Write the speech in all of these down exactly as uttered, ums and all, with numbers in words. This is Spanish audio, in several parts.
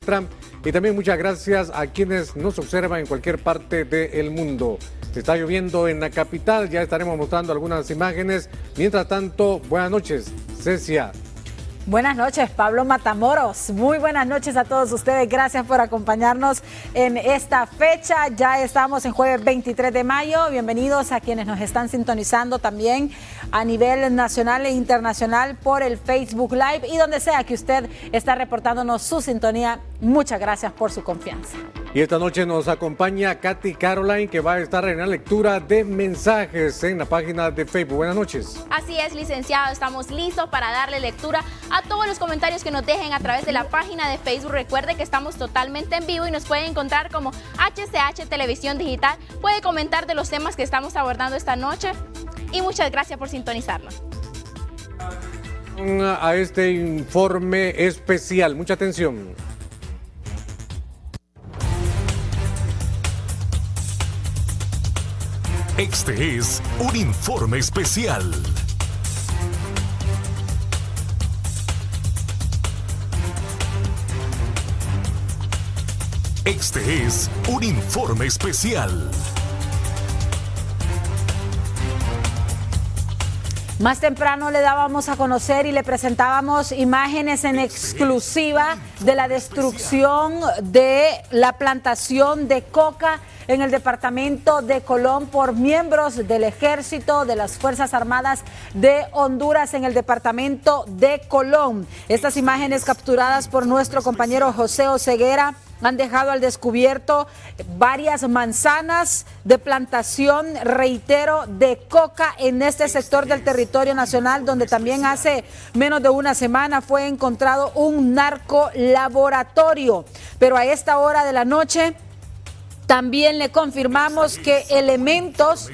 Y también muchas gracias a quienes nos observan en cualquier parte del mundo. Está lloviendo en la capital, ya estaremos mostrando algunas imágenes. Mientras tanto, buenas noches, Cecia. Buenas noches, Pablo Matamoros. Muy buenas noches a todos ustedes. Gracias por acompañarnos en esta fecha. Ya estamos en jueves veintitrés de mayo. Bienvenidos a quienes nos están sintonizando también a nivel nacional e internacional por el Facebook Live y donde sea que usted está reportándonos su sintonía. Muchas gracias por su confianza. Y esta noche nos acompaña Katy Caroline, que va a estar en la lectura de mensajes en la página de Facebook. Buenas noches. Así es, licenciado. Estamos listos para darle lectura a todos los comentarios que nos dejen a través de la página de Facebook. Recuerde que estamos totalmente en vivo y nos pueden encontrar como H C H Televisión Digital. Puede comentar de los temas que estamos abordando esta noche y muchas gracias por sintonizarnos. A este informe especial, mucha atención. Este es un informe especial. Este es un informe especial. Más temprano le dábamos a conocer y le presentábamos imágenes en exclusiva de la destrucción de la plantación de coca en el departamento de Colón por miembros del Ejército de las Fuerzas Armadas de Honduras en el departamento de Colón. Estas imágenes capturadas por nuestro compañero José Oseguera han dejado al descubierto varias manzanas de plantación, reitero, de coca en este sector del territorio nacional, donde también hace menos de una semana fue encontrado un narcolaboratorio. Pero a esta hora de la noche también le confirmamos que elementos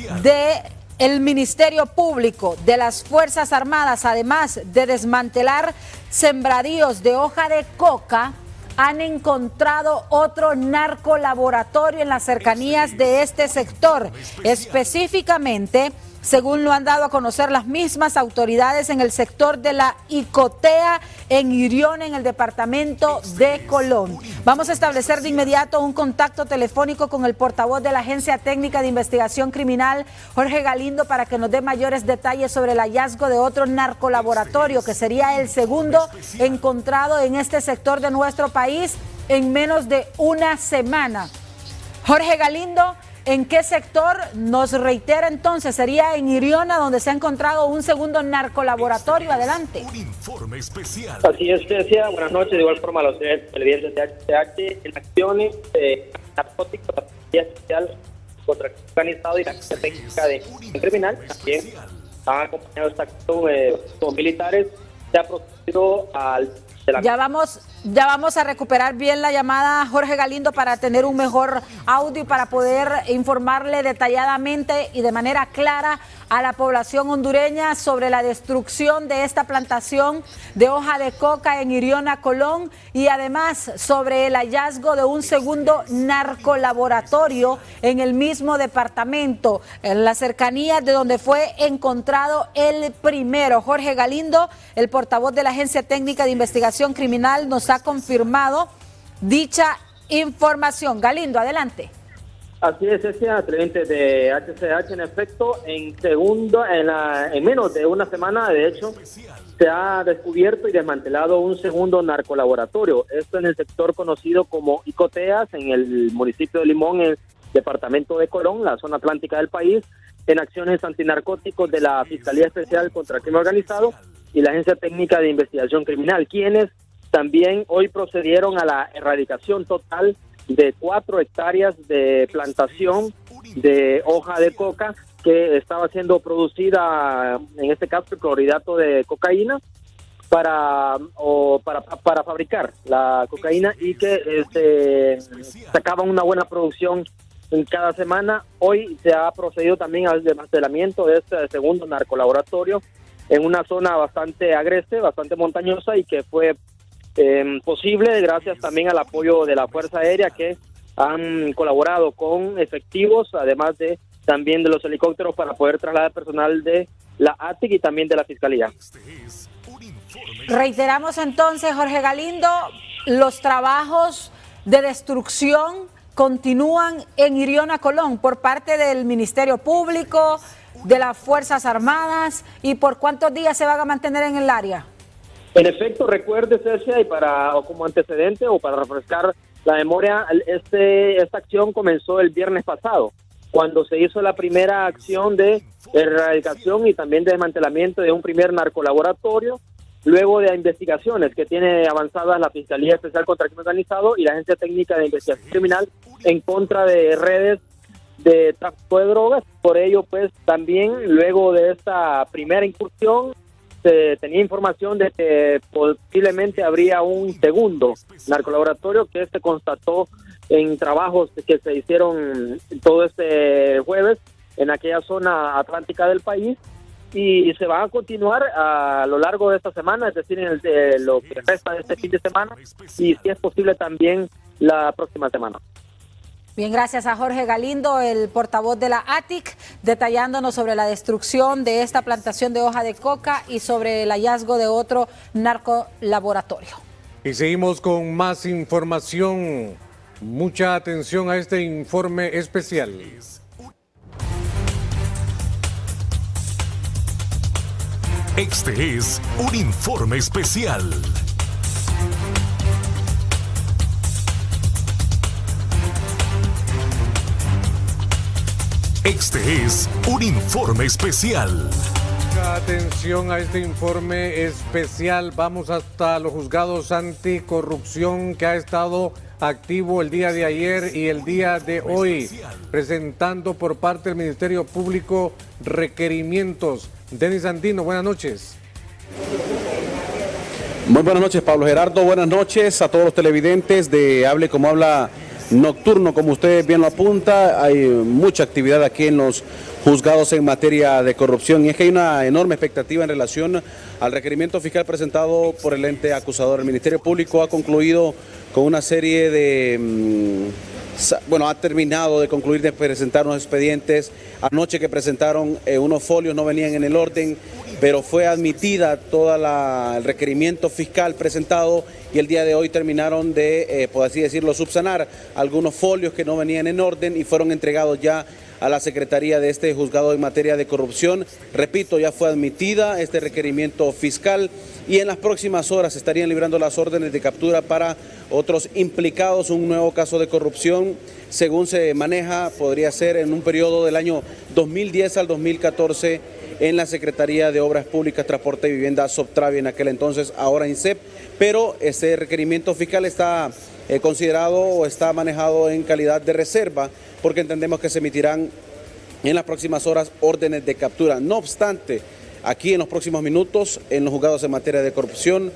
de el Ministerio Público, de las Fuerzas Armadas, además de desmantelar sembradíos de hoja de coca, han encontrado otro narcolaboratorio en las cercanías de este sector, específicamente, según lo han dado a conocer las mismas autoridades en el sector de la Icotea, en Irión, en el departamento de Colón. Vamos a establecer de inmediato un contacto telefónico con el portavoz de la Agencia Técnica de Investigación Criminal, Jorge Galindo, para que nos dé mayores detalles sobre el hallazgo de otro narcolaboratorio, que sería el segundo encontrado en este sector de nuestro país en menos de una semana. Jorge Galindo, ¿en qué sector? Nos reitera entonces, sería en Iriona, donde se ha encontrado un segundo narcolaboratorio. Adelante. Un informe especial. Así es, decía, buenas noches, de igual forma a los televidentes de H C H en acciones de narcóticos, la Policía Especial contra el Crimen Organizado y la Agencia Técnica de Investigación Criminal, también han acompañado esta acción eh, con militares, se ha procedido al... La... Ya vamos, ya vamos a recuperar bien la llamada, Jorge Galindo, para tener un mejor audio y para poder informarle detalladamente y de manera clara a la población hondureña sobre la destrucción de esta plantación de hoja de coca en Iriona, Colón, y además sobre el hallazgo de un segundo narcolaboratorio en el mismo departamento, en las cercanías de donde fue encontrado el primero. Jorge Galindo, el portavoz de la Agencia Técnica de Investigación Criminal, nos ha confirmado dicha información. Galindo, adelante. Así es, Cecia, televidentes de H C H, en efecto, en segundo, en, la, en menos de una semana, de hecho, se ha descubierto y desmantelado un segundo narcolaboratorio. Esto en el sector conocido como Icoteas, en el municipio de Limón, en el departamento de Colón, la zona atlántica del país, en acciones antinarcóticos de la Fiscalía Especial contra el Crimen Organizado y la Agencia Técnica de Investigación Criminal, quienes también hoy procedieron a la erradicación total de cuatro hectáreas de plantación de hoja de coca que estaba siendo producida, en este caso, el clorhidrato de cocaína para o para para fabricar la cocaína y que este, sacaban una buena producción en cada semana. Hoy se ha procedido también al desmantelamiento de este segundo narcolaboratorio en una zona bastante agreste, bastante montañosa y que fue Eh, posible gracias también al apoyo de la Fuerza Aérea, que han colaborado con efectivos, además de también de los helicópteros, para poder trasladar personal de la A T I C y también de la Fiscalía. Reiteramos entonces, Jorge Galindo, los trabajos de destrucción continúan en Iriona Colón por parte del Ministerio Público, de las Fuerzas Armadas, y por cuántos días se van a mantener en el área. En efecto, recuerde, Cecia, y para o como antecedente o para refrescar la memoria, este esta acción comenzó el viernes pasado, cuando se hizo la primera acción de erradicación y también de desmantelamiento de un primer narcolaboratorio, luego de investigaciones que tiene avanzadas la Fiscalía Especial contra el Crimen Organizado y la Agencia Técnica de Investigación Criminal en contra de redes de tráfico de drogas. Por ello, pues también luego de esta primera incursión se tenía información de que posiblemente habría un segundo narcolaboratorio que se constató en trabajos que se hicieron todo este jueves en aquella zona atlántica del país, y se va a continuar a lo largo de esta semana, es decir, en el, de lo que resta de este fin de semana, y si es posible también la próxima semana. Bien, gracias a Jorge Galindo, el portavoz de la A T I C, detallándonos sobre la destrucción de esta plantación de hoja de coca y sobre el hallazgo de otro narcolaboratorio. Y seguimos con más información. Mucha atención a este informe especial. Este es un informe especial. Este es un informe especial. Mucha atención a este informe especial. Vamos hasta los juzgados anticorrupción, que ha estado activo el día de ayer y el día de hoy, presentando por parte del Ministerio Público requerimientos. Denis Andino, buenas noches. Muy buenas noches, Pablo Gerardo. Buenas noches a todos los televidentes de Hable Como Habla Nocturno. Como usted bien lo apunta, hay mucha actividad aquí en los juzgados en materia de corrupción, y es que hay una enorme expectativa en relación al requerimiento fiscal presentado por el ente acusador. El Ministerio Público ha concluido con una serie de... Bueno, ha terminado de concluir de presentar unos expedientes. Anoche que presentaron eh, unos folios, no venían en el orden, pero fue admitida todo el requerimiento fiscal presentado, y el día de hoy terminaron de, eh, por así decirlo, subsanar algunos folios que no venían en orden y fueron entregados ya a la Secretaría de este juzgado en materia de corrupción. Repito, ya fue admitida este requerimiento fiscal, y en las próximas horas estarían librando las órdenes de captura para otros implicados. Un nuevo caso de corrupción, según se maneja, podría ser en un periodo del año dos mil diez al dos mil catorce en la Secretaría de Obras Públicas, Transporte y Vivienda, Soptravia en aquel entonces, ahora INSEP, pero este requerimiento fiscal está eh, considerado o está manejado en calidad de reserva, porque entendemos que se emitirán en las próximas horas órdenes de captura. No obstante, aquí en los próximos minutos, en los juzgados en materia de corrupción,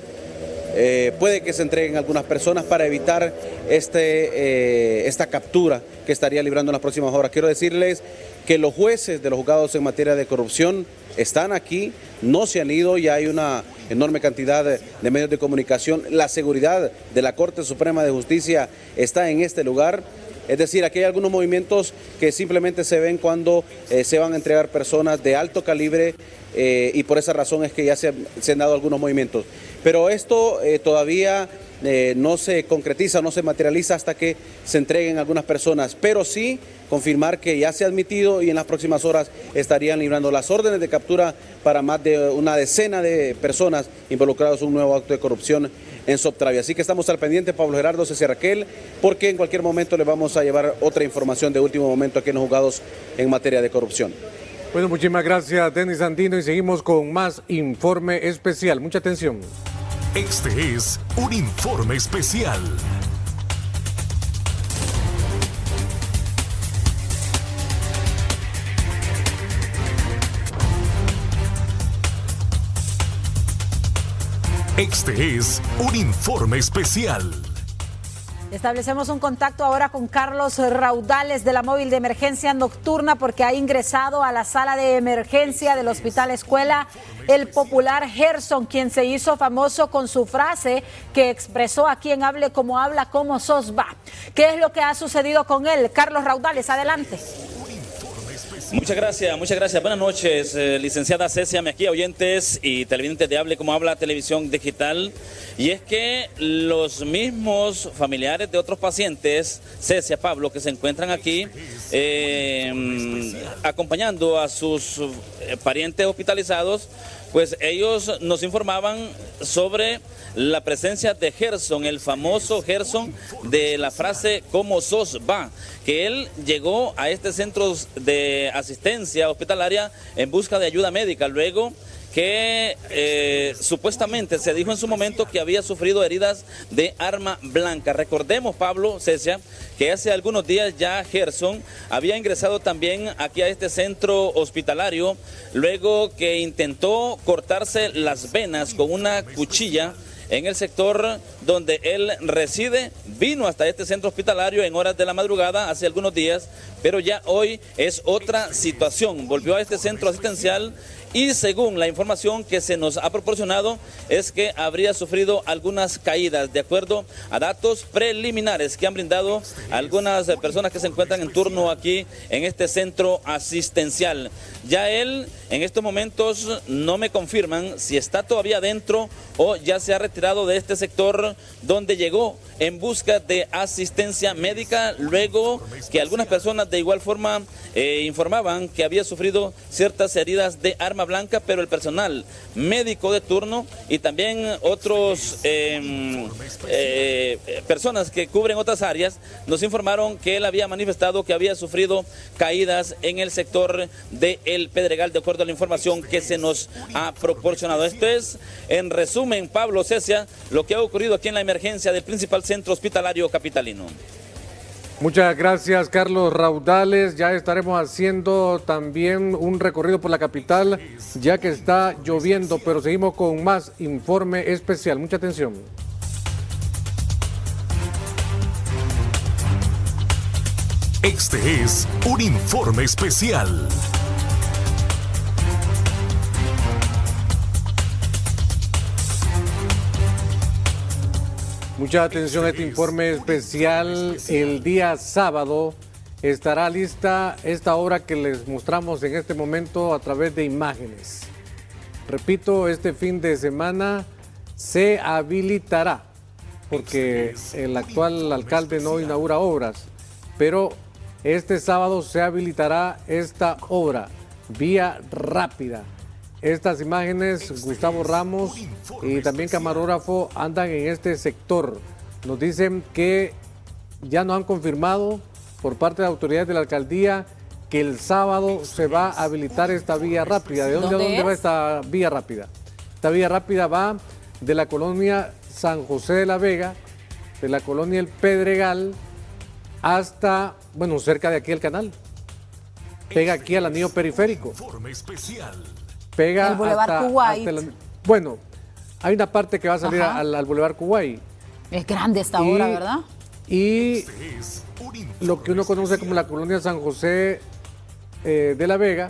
eh, puede que se entreguen algunas personas para evitar este, eh, esta captura que estaría librando en las próximas horas. Quiero decirles que los jueces de los juzgados en materia de corrupción están aquí, no se han ido, y hay una enorme cantidad de, de medios de comunicación. La seguridad de la Corte Suprema de Justicia está en este lugar. Es decir, aquí hay algunos movimientos que simplemente se ven cuando eh, se van a entregar personas de alto calibre, eh, y por esa razón es que ya se, se han dado algunos movimientos. Pero esto eh, todavía eh, no se concretiza, no se materializa hasta que se entreguen algunas personas, pero sí confirmar que ya se ha admitido, y en las próximas horas estarían librando las órdenes de captura para más de una decena de personas involucradas en un nuevo acto de corrupción en Soptravia. Así que estamos al pendiente, Pablo Gerardo, Ceci Raquel, porque en cualquier momento le vamos a llevar otra información de último momento aquí en los juzgados en materia de corrupción. Bueno, muchísimas gracias, Denis Andino, y seguimos con más informe especial. Mucha atención. Este es un informe especial. Este es un informe especial. Establecemos un contacto ahora con Carlos Raudales de la móvil de emergencia nocturna, porque ha ingresado a la sala de emergencia del Hospital Escuela el popular Gerson, quien se hizo famoso con su frase que expresó aquí en Hable Como Habla, como sos va. ¿Qué es lo que ha sucedido con él? Carlos Raudales, adelante. Muchas gracias, muchas gracias. Buenas noches, eh, licenciada Cecia Mejía, oyentes y televidentes de Hable Como Habla Televisión Digital. Y es que los mismos familiares de otros pacientes, Cecia, Pablo, que se encuentran aquí eh, acompañando a sus eh, parientes hospitalizados, pues ellos nos informaban sobre la presencia de Gerson, el famoso Gerson de la frase "¿Cómo sos? Va", que él llegó a este centro de asistencia hospitalaria en busca de ayuda médica, luego que eh, supuestamente se dijo en su momento que había sufrido heridas de arma blanca. Recordemos, Pablo, Cecia, que hace algunos días ya Gerson había ingresado también aquí a este centro hospitalario, luego que intentó cortarse las venas con una cuchilla en el sector donde él reside. Vino hasta este centro hospitalario en horas de la madrugada hace algunos días, pero ya hoy es otra situación. Volvió a este centro asistencial y según la información que se nos ha proporcionado es que habría sufrido algunas caídas, de acuerdo a datos preliminares que han brindado algunas personas que se encuentran en turno aquí en este centro asistencial. Ya él en estos momentos no me confirman si está todavía dentro o ya se ha retirado de este sector donde llegó en busca de asistencia médica, luego que algunas personas de igual forma eh, informaban que había sufrido ciertas heridas de arma blanca, pero el personal médico de turno y también otros eh, eh, personas que cubren otras áreas nos informaron que él había manifestado que había sufrido caídas en el sector de El Pedregal, de acuerdo a la información que se nos ha proporcionado. Esto es, en resumen, Pablo, Cecia, lo que ha ocurrido aquí en la emergencia del principal centro hospitalario capitalino. Muchas gracias, Carlos Raudales. Ya estaremos haciendo también un recorrido por la capital, ya que está lloviendo, pero seguimos con más informe especial. Mucha atención. Este es un informe especial. Mucha atención a este informe especial. El día sábado estará lista esta obra que les mostramos en este momento a través de imágenes. Repito, este fin de semana se habilitará, porque el actual alcalde no inaugura obras, pero este sábado se habilitará esta obra, vía rápida. Estas imágenes, Gustavo Ramos y también camarógrafo andan en este sector. Nos dicen que ya nos han confirmado por parte de autoridades de la alcaldía que el sábado se va a habilitar esta vía rápida. ¿De dónde, ¿Dónde, ¿dónde va esta vía rápida? Esta vía rápida va de la colonia San José de la Vega, de la colonia El Pedregal, hasta, bueno, cerca de aquí el canal. Pega aquí al anillo periférico. Pega el Boulevard hasta, Kuwait. hasta la, bueno, hay una parte que va a salir al, al Boulevard Kuwait. Es grande esta y, obra, ¿verdad? Y lo que uno conoce como la colonia San José eh, de la Vega,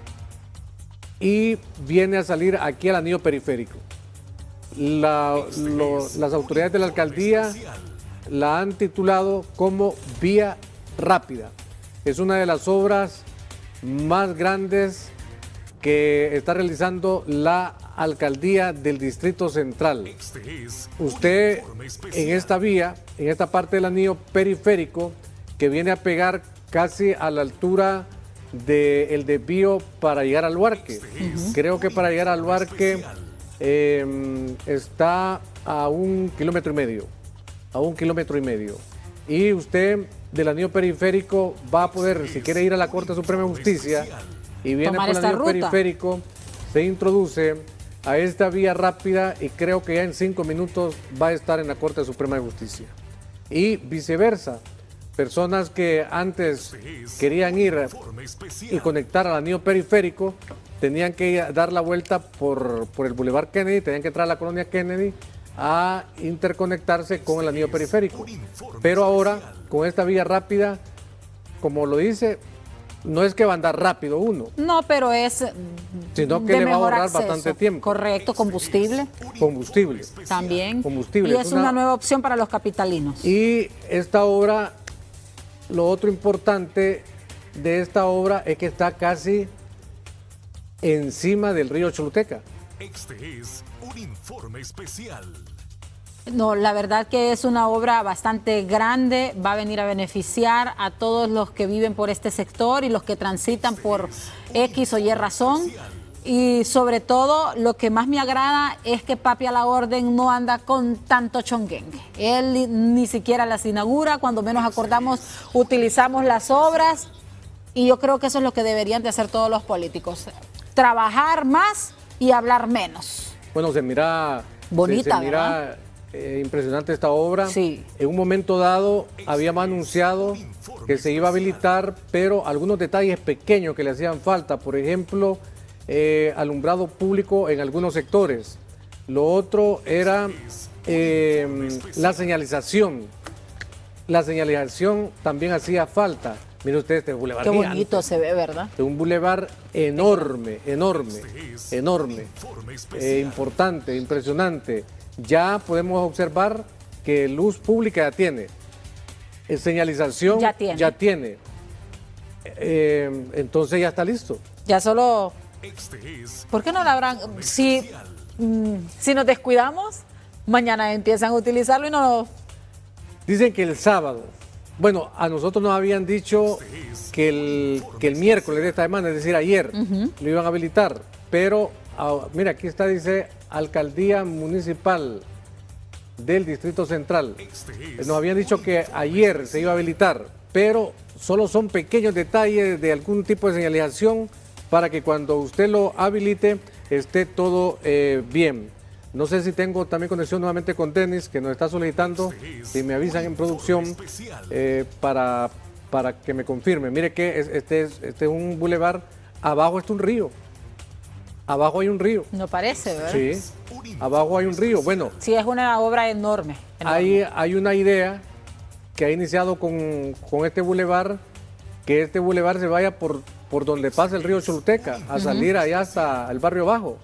y viene a salir aquí al anillo periférico. La, lo, las autoridades de la alcaldía la han titulado como vía rápida. Es una de las obras más grandes que está realizando la alcaldía del Distrito Central. Usted en esta vía, en esta parte del anillo periférico, que viene a pegar casi a la altura del desvío para llegar al Luarque. Uh-huh. Creo que para llegar al Luarque eh, está a un kilómetro y medio, a un kilómetro y medio. Y usted del anillo periférico va a poder, si quiere ir a la Corte Suprema de Justicia, y viene por el anillo ruta. periférico, se introduce a esta vía rápida y creo que ya en cinco minutos va a estar en la Corte Suprema de Justicia. Y viceversa, personas que antes querían ir y conectar al anillo periférico, tenían que dar la vuelta por, por el Boulevard Kennedy, tenían que entrar a la colonia Kennedy a interconectarse con el anillo periférico. Pero ahora, con esta vía rápida, como lo dice, no es que va a andar rápido uno. No, pero es sino que le va a ahorrar acceso. bastante tiempo. Correcto, combustible. Combustible. También. Combustible. Y es, es una, una nueva opción para los capitalinos. Y esta obra, lo otro importante de esta obra es que está casi encima del río Choluteca. Este es un informe especial. No, la verdad que es una obra bastante grande, va a venir a beneficiar a todos los que viven por este sector y los que transitan por X o Y razón. Y sobre todo, lo que más me agrada es que Papi a la Orden no anda con tanto chonguengue. Él ni siquiera las inaugura, cuando menos acordamos utilizamos las obras, y yo creo que eso es lo que deberían de hacer todos los políticos. Trabajar más y hablar menos. Bueno, se mira... Bonita, se, se mira, eh, impresionante esta obra. Sí. En un momento dado habíamos anunciado que se iba a habilitar, pero algunos detalles pequeños que le hacían falta, por ejemplo... Eh, alumbrado público en algunos sectores. Lo otro era eh, la señalización. La señalización también hacía falta. Mire usted este bulevar. Qué bonito se ve, ¿verdad? De un bulevar enorme, enorme, enorme, eh, importante, impresionante. Ya podemos observar que luz pública ya tiene. Eh, señalización ya tiene. Ya tiene. Eh, entonces ya está listo. Ya solo... ¿Por qué no la habrán? Si, si nos descuidamos, mañana empiezan a utilizarlo y no... Dicen que el sábado, bueno, a nosotros nos habían dicho que el, que el miércoles de esta semana, es decir, ayer, uh-huh. lo iban a habilitar, pero, uh, mira, aquí está, dice, Alcaldía Municipal del Distrito Central. Nos habían dicho que ayer se iba a habilitar, pero solo son pequeños detalles de algún tipo de señalización para que cuando usted lo habilite esté todo eh, bien. No sé si tengo también conexión nuevamente con Denis, que nos está solicitando, si me avisan en producción, eh, para, para que me confirme. Mire que es, este, es, este es un bulevar, abajo está un río. Abajo hay un río. No parece, ¿verdad? Sí, abajo hay un río. Bueno. Sí, es una obra enorme. enorme. Hay, hay una idea que ha iniciado con, con este bulevar, que este bulevar se vaya por... por donde pasa el río Choluteca, a salir allá hasta el barrio bajo.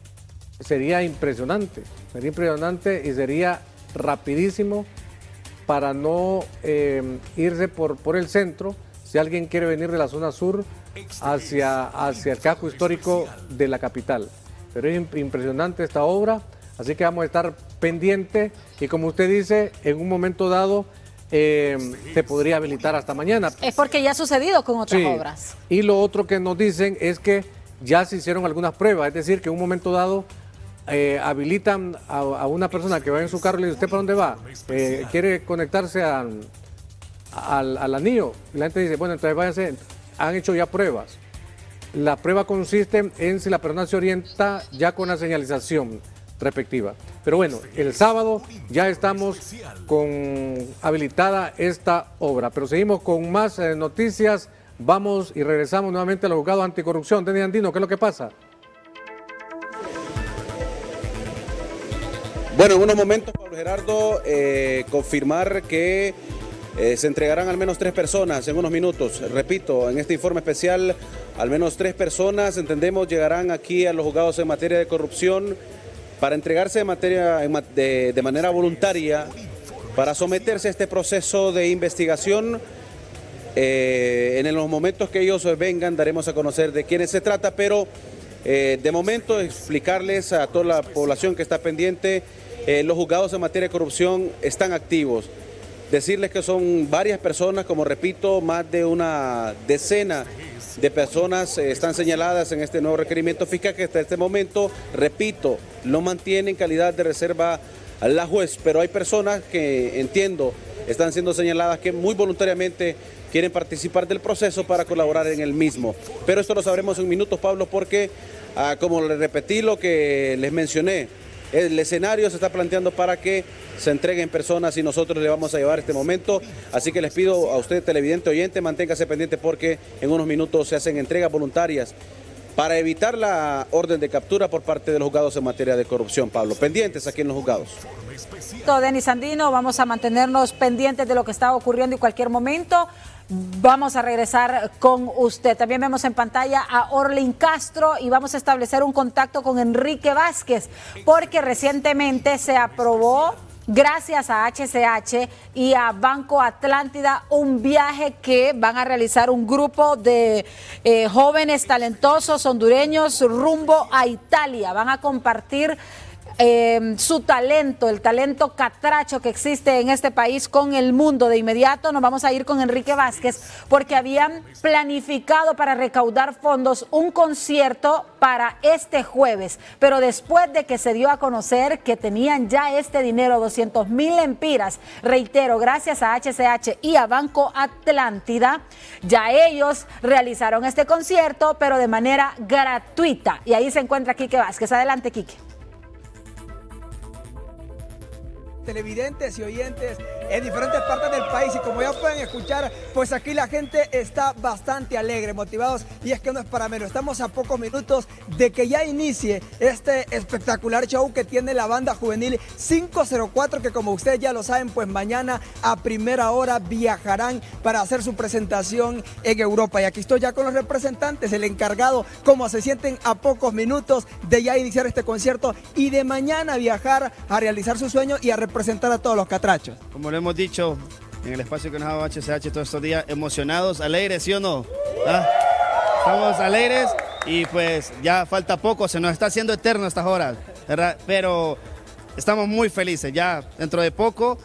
Sería impresionante, sería impresionante y sería rapidísimo para no eh, irse por, por el centro, si alguien quiere venir de la zona sur hacia, hacia el casco histórico de la capital. Pero es impresionante esta obra, así que vamos a estar pendientes y como usted dice, en un momento dado, Eh, se podría habilitar hasta mañana. Es porque ya ha sucedido con otras sí. obras. Y lo otro que nos dicen es que ya se hicieron algunas pruebas, es decir, que en un momento dado eh, habilitan a, a una persona que va en su carro y le dice, ¿usted para dónde va? Eh, ¿Quiere conectarse a, a, al, al anillo? Y la gente dice, bueno, entonces váyanse, han hecho ya pruebas. La prueba consiste en si la persona se orienta ya con la señalización respectiva. Pero bueno, el sábado ya estamos con habilitada esta obra. Pero seguimos con más eh, noticias. Vamos y regresamos nuevamente al juzgado anticorrupción. Denis Andino, ¿qué es lo que pasa? Bueno, en unos momentos, Pablo Gerardo, eh, confirmar que eh, se entregarán al menos tres personas en unos minutos. Repito, en este informe especial, al menos tres personas, entendemos, llegarán aquí a los juzgados en materia de corrupción para entregarse de, materia, de, de manera voluntaria, para someterse a este proceso de investigación. Eh, en los momentos que ellos vengan daremos a conocer de quiénes se trata, pero eh, de momento explicarles a toda la población que está pendiente, eh, los juzgados en materia de corrupción están activos. Decirles que son varias personas, como repito, más de una decena de personas eh, están señaladas en este nuevo requerimiento fiscal que hasta este momento, repito, lo mantiene en calidad de reserva a la juez, pero hay personas que entiendo están siendo señaladas que muy voluntariamente quieren participar del proceso para colaborar en el mismo. Pero esto lo sabremos en minutos, Pablo, porque ah, como les repetí lo que les mencioné, el escenario se está planteando para que se entreguen personas y nosotros le vamos a llevar este momento. Así que les pido a usted, televidente oyente, manténgase pendiente porque en unos minutos se hacen entregas voluntarias para evitar la orden de captura por parte de los juzgados en materia de corrupción, Pablo. Pendientes aquí en los juzgados. Denis Andino, vamos a mantenernos pendientes de lo que está ocurriendo y cualquier momento vamos a regresar con usted. También vemos en pantalla a Orlin Castro y vamos a establecer un contacto con Enrique Vázquez porque recientemente se aprobó gracias a H C H y a Banco Atlántida, un viaje que van a realizar un grupo de eh, jóvenes talentosos hondureños rumbo a Italia. Van a compartir Eh, su talento, el talento catracho que existe en este país con el mundo. De inmediato nos vamos a ir con Enrique Vázquez porque habían planificado para recaudar fondos un concierto para este jueves, pero después de que se dio a conocer que tenían ya este dinero, doscientos mil lempiras, reitero, gracias a H C H y a Banco Atlántida, ya ellos realizaron este concierto, pero de manera gratuita. Y ahí se encuentra Quique Vázquez. Adelante, Quique. Televidentes y oyentes en diferentes partes del país, y como ya pueden escuchar, pues aquí la gente está bastante alegre, motivados, y es que no es para menos. Estamos a pocos minutos de que ya inicie este espectacular show que tiene la banda juvenil cinco cero cuatro, que como ustedes ya lo saben, pues mañana a primera hora viajarán para hacer su presentación en Europa. Y aquí estoy ya con los representantes, el encargado, como se sienten a pocos minutos de ya iniciar este concierto y de mañana viajar a realizar su sueño y a presentar a todos los catrachos. Como lo hemos dicho en el espacio que nos ha dado H C H todos estos días, emocionados, alegres, ¿sí o no? ¿Ah? Estamos alegres y pues ya falta poco, se nos está haciendo eterno estas horas, ¿verdad? Pero estamos muy felices, ya dentro de poco,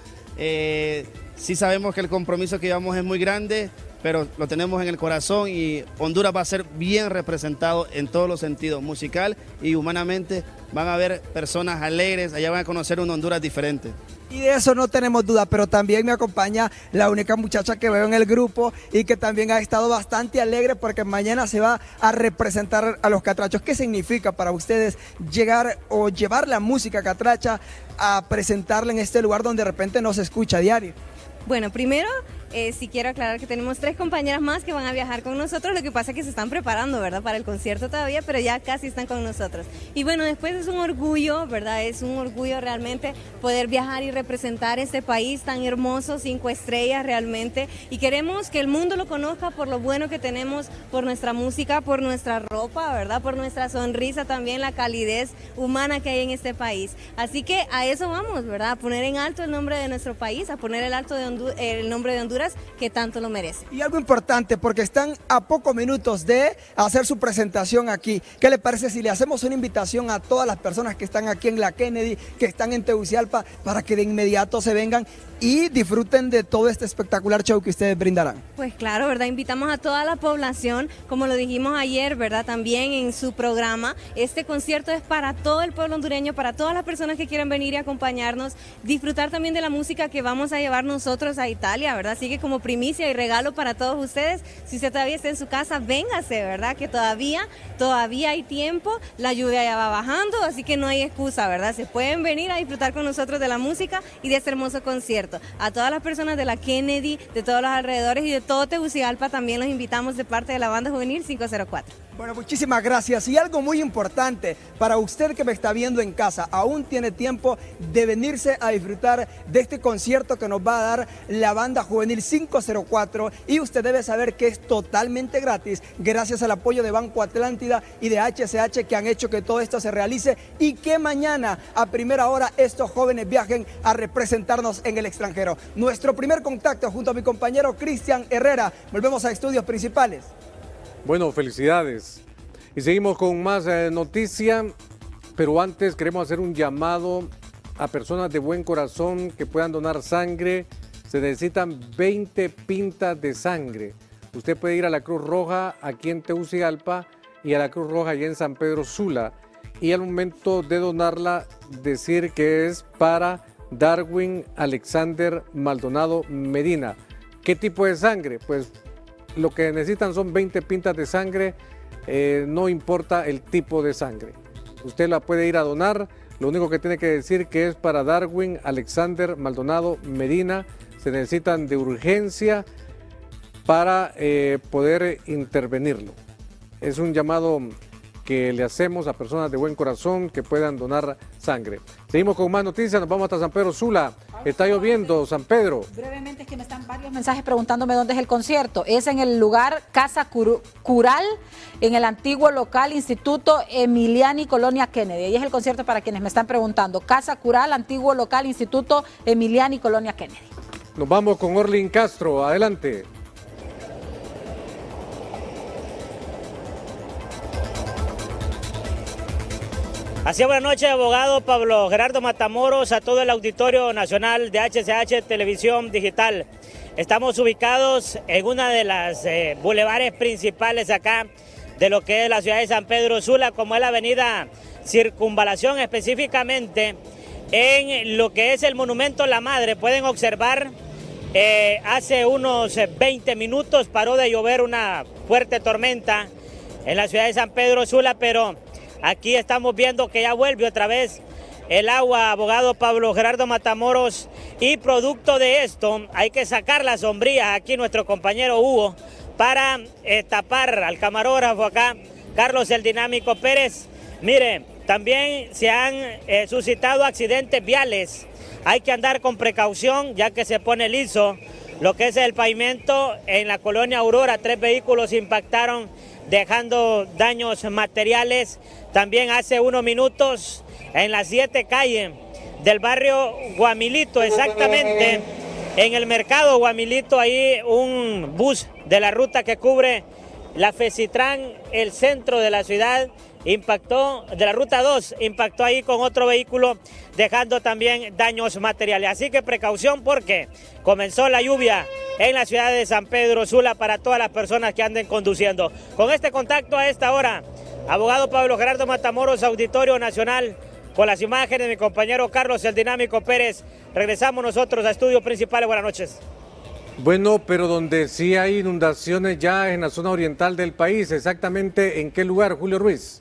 eh, sí sabemos que el compromiso que llevamos es muy grande, pero lo tenemos en el corazón y Honduras va a ser bien representado en todos los sentidos, musical y humanamente. Van a ver personas alegres, allá van a conocer una Honduras diferente. Y de eso no tenemos duda, pero también me acompaña la única muchacha que veo en el grupo y que también ha estado bastante alegre porque mañana se va a representar a los catrachos. ¿Qué significa para ustedes llegar o llevar la música catracha a presentarla en este lugar donde de repente no se escucha a diario? Bueno, primero, eh, sí quiero aclarar que tenemos tres compañeras más que van a viajar con nosotros. Lo que pasa es que se están preparando, ¿verdad?, para el concierto todavía, pero ya casi están con nosotros. Y bueno, después es un orgullo, ¿verdad? Es un orgullo realmente poder viajar y representar este país tan hermoso, cinco estrellas realmente. Y queremos que el mundo lo conozca por lo bueno que tenemos, por nuestra música, por nuestra ropa, ¿verdad?, por nuestra sonrisa también, la calidez humana que hay en este país. Así que a eso vamos, ¿verdad?, a poner en alto el nombre de nuestro país, a poner el alto de Honduras, el nombre de Honduras, que tanto lo merece. Y algo importante, porque están a pocos minutos de hacer su presentación aquí. ¿Qué le parece si le hacemos una invitación a todas las personas que están aquí en la Kennedy, que están en Tegucigalpa, para que de inmediato se vengan y disfruten de todo este espectacular show que ustedes brindarán? Pues claro, ¿verdad? Invitamos a toda la población, como lo dijimos ayer, ¿verdad?, también en su programa. Este concierto es para todo el pueblo hondureño, para todas las personas que quieran venir y acompañarnos, disfrutar también de la música que vamos a llevar nosotros a Italia, ¿verdad? Así que como primicia y regalo para todos ustedes, si usted todavía está en su casa, véngase, ¿verdad?, que todavía, todavía hay tiempo, la lluvia ya va bajando, así que no hay excusa, ¿verdad? Se pueden venir a disfrutar con nosotros de la música y de este hermoso concierto. A todas las personas de la Kennedy, de todos los alrededores y de todo Tegucigalpa también los invitamos de parte de la banda juvenil cinco cero cuatro. Bueno, muchísimas gracias. Y algo muy importante para usted que me está viendo en casa, aún tiene tiempo de venirse a disfrutar de este concierto que nos va a dar la banda juvenil cinco cero cuatro, y usted debe saber que es totalmente gratis gracias al apoyo de Banco Atlántida y de H C H, que han hecho que todo esto se realice y que mañana a primera hora estos jóvenes viajen a representarnos en el extranjero. Nuestro primer contacto junto a mi compañero Cristian Herrera. Volvemos a estudios principales. Bueno, felicidades. Y seguimos con más eh, noticia, pero antes queremos hacer un llamado a personas de buen corazón que puedan donar sangre. Se necesitan veinte pintas de sangre. Usted puede ir a la Cruz Roja aquí en Tegucigalpa y a la Cruz Roja allá en San Pedro Sula, y al momento de donarla decir que es para Darwin Alexander Maldonado Medina. ¿Qué tipo de sangre? Pues lo que necesitan son veinte pintas de sangre, eh, no importa el tipo de sangre. Usted la puede ir a donar, lo único que tiene que decir que es para Darwin Alexander Maldonado Medina. Se necesitan de urgencia para eh, poder intervenirlo. Es un llamado que le hacemos a personas de buen corazón que puedan donar sangre. Seguimos con más noticias, nos vamos hasta San Pedro Sula. Está lloviendo, San Pedro. Brevemente, es que me están varios mensajes preguntándome dónde es el concierto. Es en el lugar Casa Cural, en el antiguo local Instituto Emiliani Colonia Kennedy. Ahí es el concierto para quienes me están preguntando. Casa Cural, antiguo local Instituto Emiliani Colonia Kennedy. Nos vamos con Orlin Castro, adelante. Así, buenas noches, abogado Pablo Gerardo Matamoros, a todo el Auditorio Nacional de H C H Televisión Digital. Estamos ubicados en una de las eh, bulevares principales acá de lo que es la ciudad de San Pedro Sula, como es la avenida Circunvalación, específicamente en lo que es el Monumento a la Madre. Pueden observar, eh, hace unos veinte minutos paró de llover una fuerte tormenta en la ciudad de San Pedro Sula, pero aquí estamos viendo que ya vuelve otra vez el agua, abogado Pablo Gerardo Matamoros, y producto de esto hay que sacar las sombrillas, aquí nuestro compañero Hugo, para eh, tapar al camarógrafo acá, Carlos el Dinámico Pérez. Mire, también se han eh, suscitado accidentes viales, hay que andar con precaución ya que se pone liso lo que es el pavimento en la colonia Aurora. Tres vehículos impactaron dejando daños materiales. También hace unos minutos en las siete calles del barrio Guamilito, exactamente en el mercado Guamilito, ahí un bus de la ruta que cubre la Fecitrán, el centro de la ciudad, impactó, de la ruta dos, impactó ahí con otro vehículo, dejando también daños materiales. Así que precaución porque comenzó la lluvia en la ciudad de San Pedro Sula para todas las personas que anden conduciendo. Con este contacto a esta hora, abogado Pablo Gerardo Matamoros, Auditorio Nacional, con las imágenes de mi compañero Carlos el Dinámico Pérez. Regresamos nosotros a estudios principales. Buenas noches. Bueno, pero donde sí hay inundaciones ya en la zona oriental del país, ¿exactamente en qué lugar, Julio Ruiz?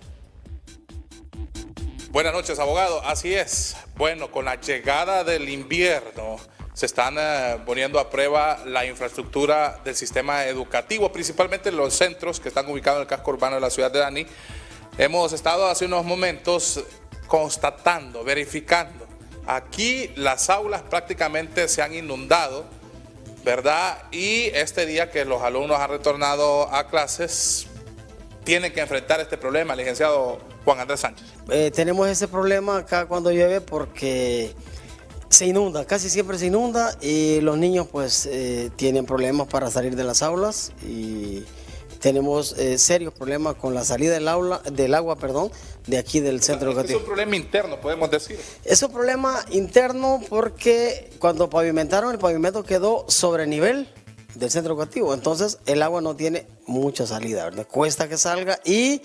Buenas noches, abogado. Así es. Bueno, con la llegada del invierno se están eh, poniendo a prueba la infraestructura del sistema educativo, principalmente los centros que están ubicados en el casco urbano de la ciudad de Dani. Hemos estado hace unos momentos constatando, verificando. Aquí las aulas prácticamente se han inundado, ¿verdad? Y este día que los alumnos han retornado a clases, tienen que enfrentar este problema, licenciado Juan Andrés Sánchez. Eh, tenemos ese problema acá cuando llueve porque se inunda, casi siempre se inunda y los niños pues eh, tienen problemas para salir de las aulas y tenemos eh, serios problemas con la salida del, aula, del agua perdón, de aquí del centro educativo. Es un problema interno, podemos decir. Es un problema interno porque cuando pavimentaron, el pavimento quedó sobre nivel del centro educativo, entonces el agua no tiene mucha salida, ¿verdad? Cuesta que salga y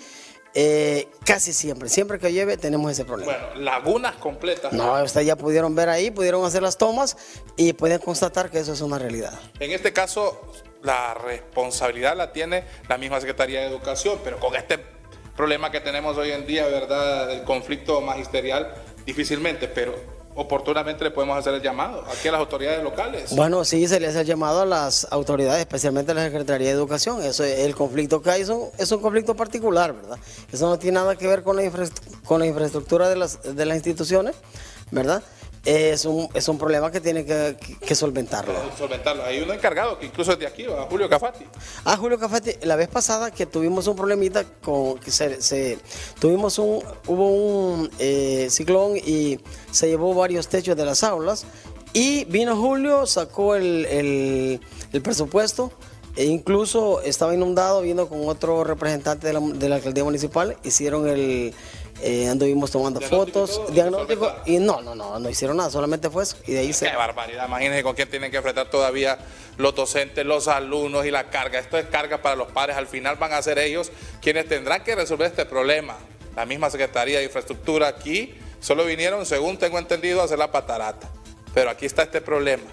eh, casi siempre, siempre que llueve tenemos ese problema. Bueno, lagunas completas. No, ustedes ya pudieron ver ahí, pudieron hacer las tomas y pueden constatar que eso es una realidad. En este caso, la responsabilidad la tiene la misma Secretaría de Educación, pero con este problema que tenemos hoy en día, ¿verdad?, el conflicto magisterial, difícilmente, pero oportunamente le podemos hacer el llamado aquí a las autoridades locales. Bueno, sí, se le hace el llamado a las autoridades, especialmente a la Secretaría de Educación. Eso, el conflicto que hay son, es un conflicto particular, ¿verdad? Eso no tiene nada que ver con la, infra, con la infraestructura de las, de las instituciones, ¿verdad? Es un, es un problema que tiene que, que, que solventarlo. Solventarlo. Hay uno encargado que incluso es de aquí, a Julio Cafati. Ah, Julio Cafati, la vez pasada que tuvimos un problemita con que se, se tuvimos un, hubo un eh, ciclón y se llevó varios techos de las aulas y vino Julio, sacó el, el, el presupuesto e incluso estaba inundado, vino con otro representante de la, de la alcaldía municipal, hicieron el Eh, anduvimos tomando fotos, diagnóstico, y no, no, no, no hicieron nada, solamente fue eso. Y de ahí Qué se... barbaridad, imagínense con quién tienen que enfrentar todavía los docentes, los alumnos y la carga. Esto es carga para los padres, al final van a ser ellos quienes tendrán que resolver este problema. La misma Secretaría de Infraestructura aquí solo vinieron, según tengo entendido, a hacer la patarata. Pero aquí está este problema.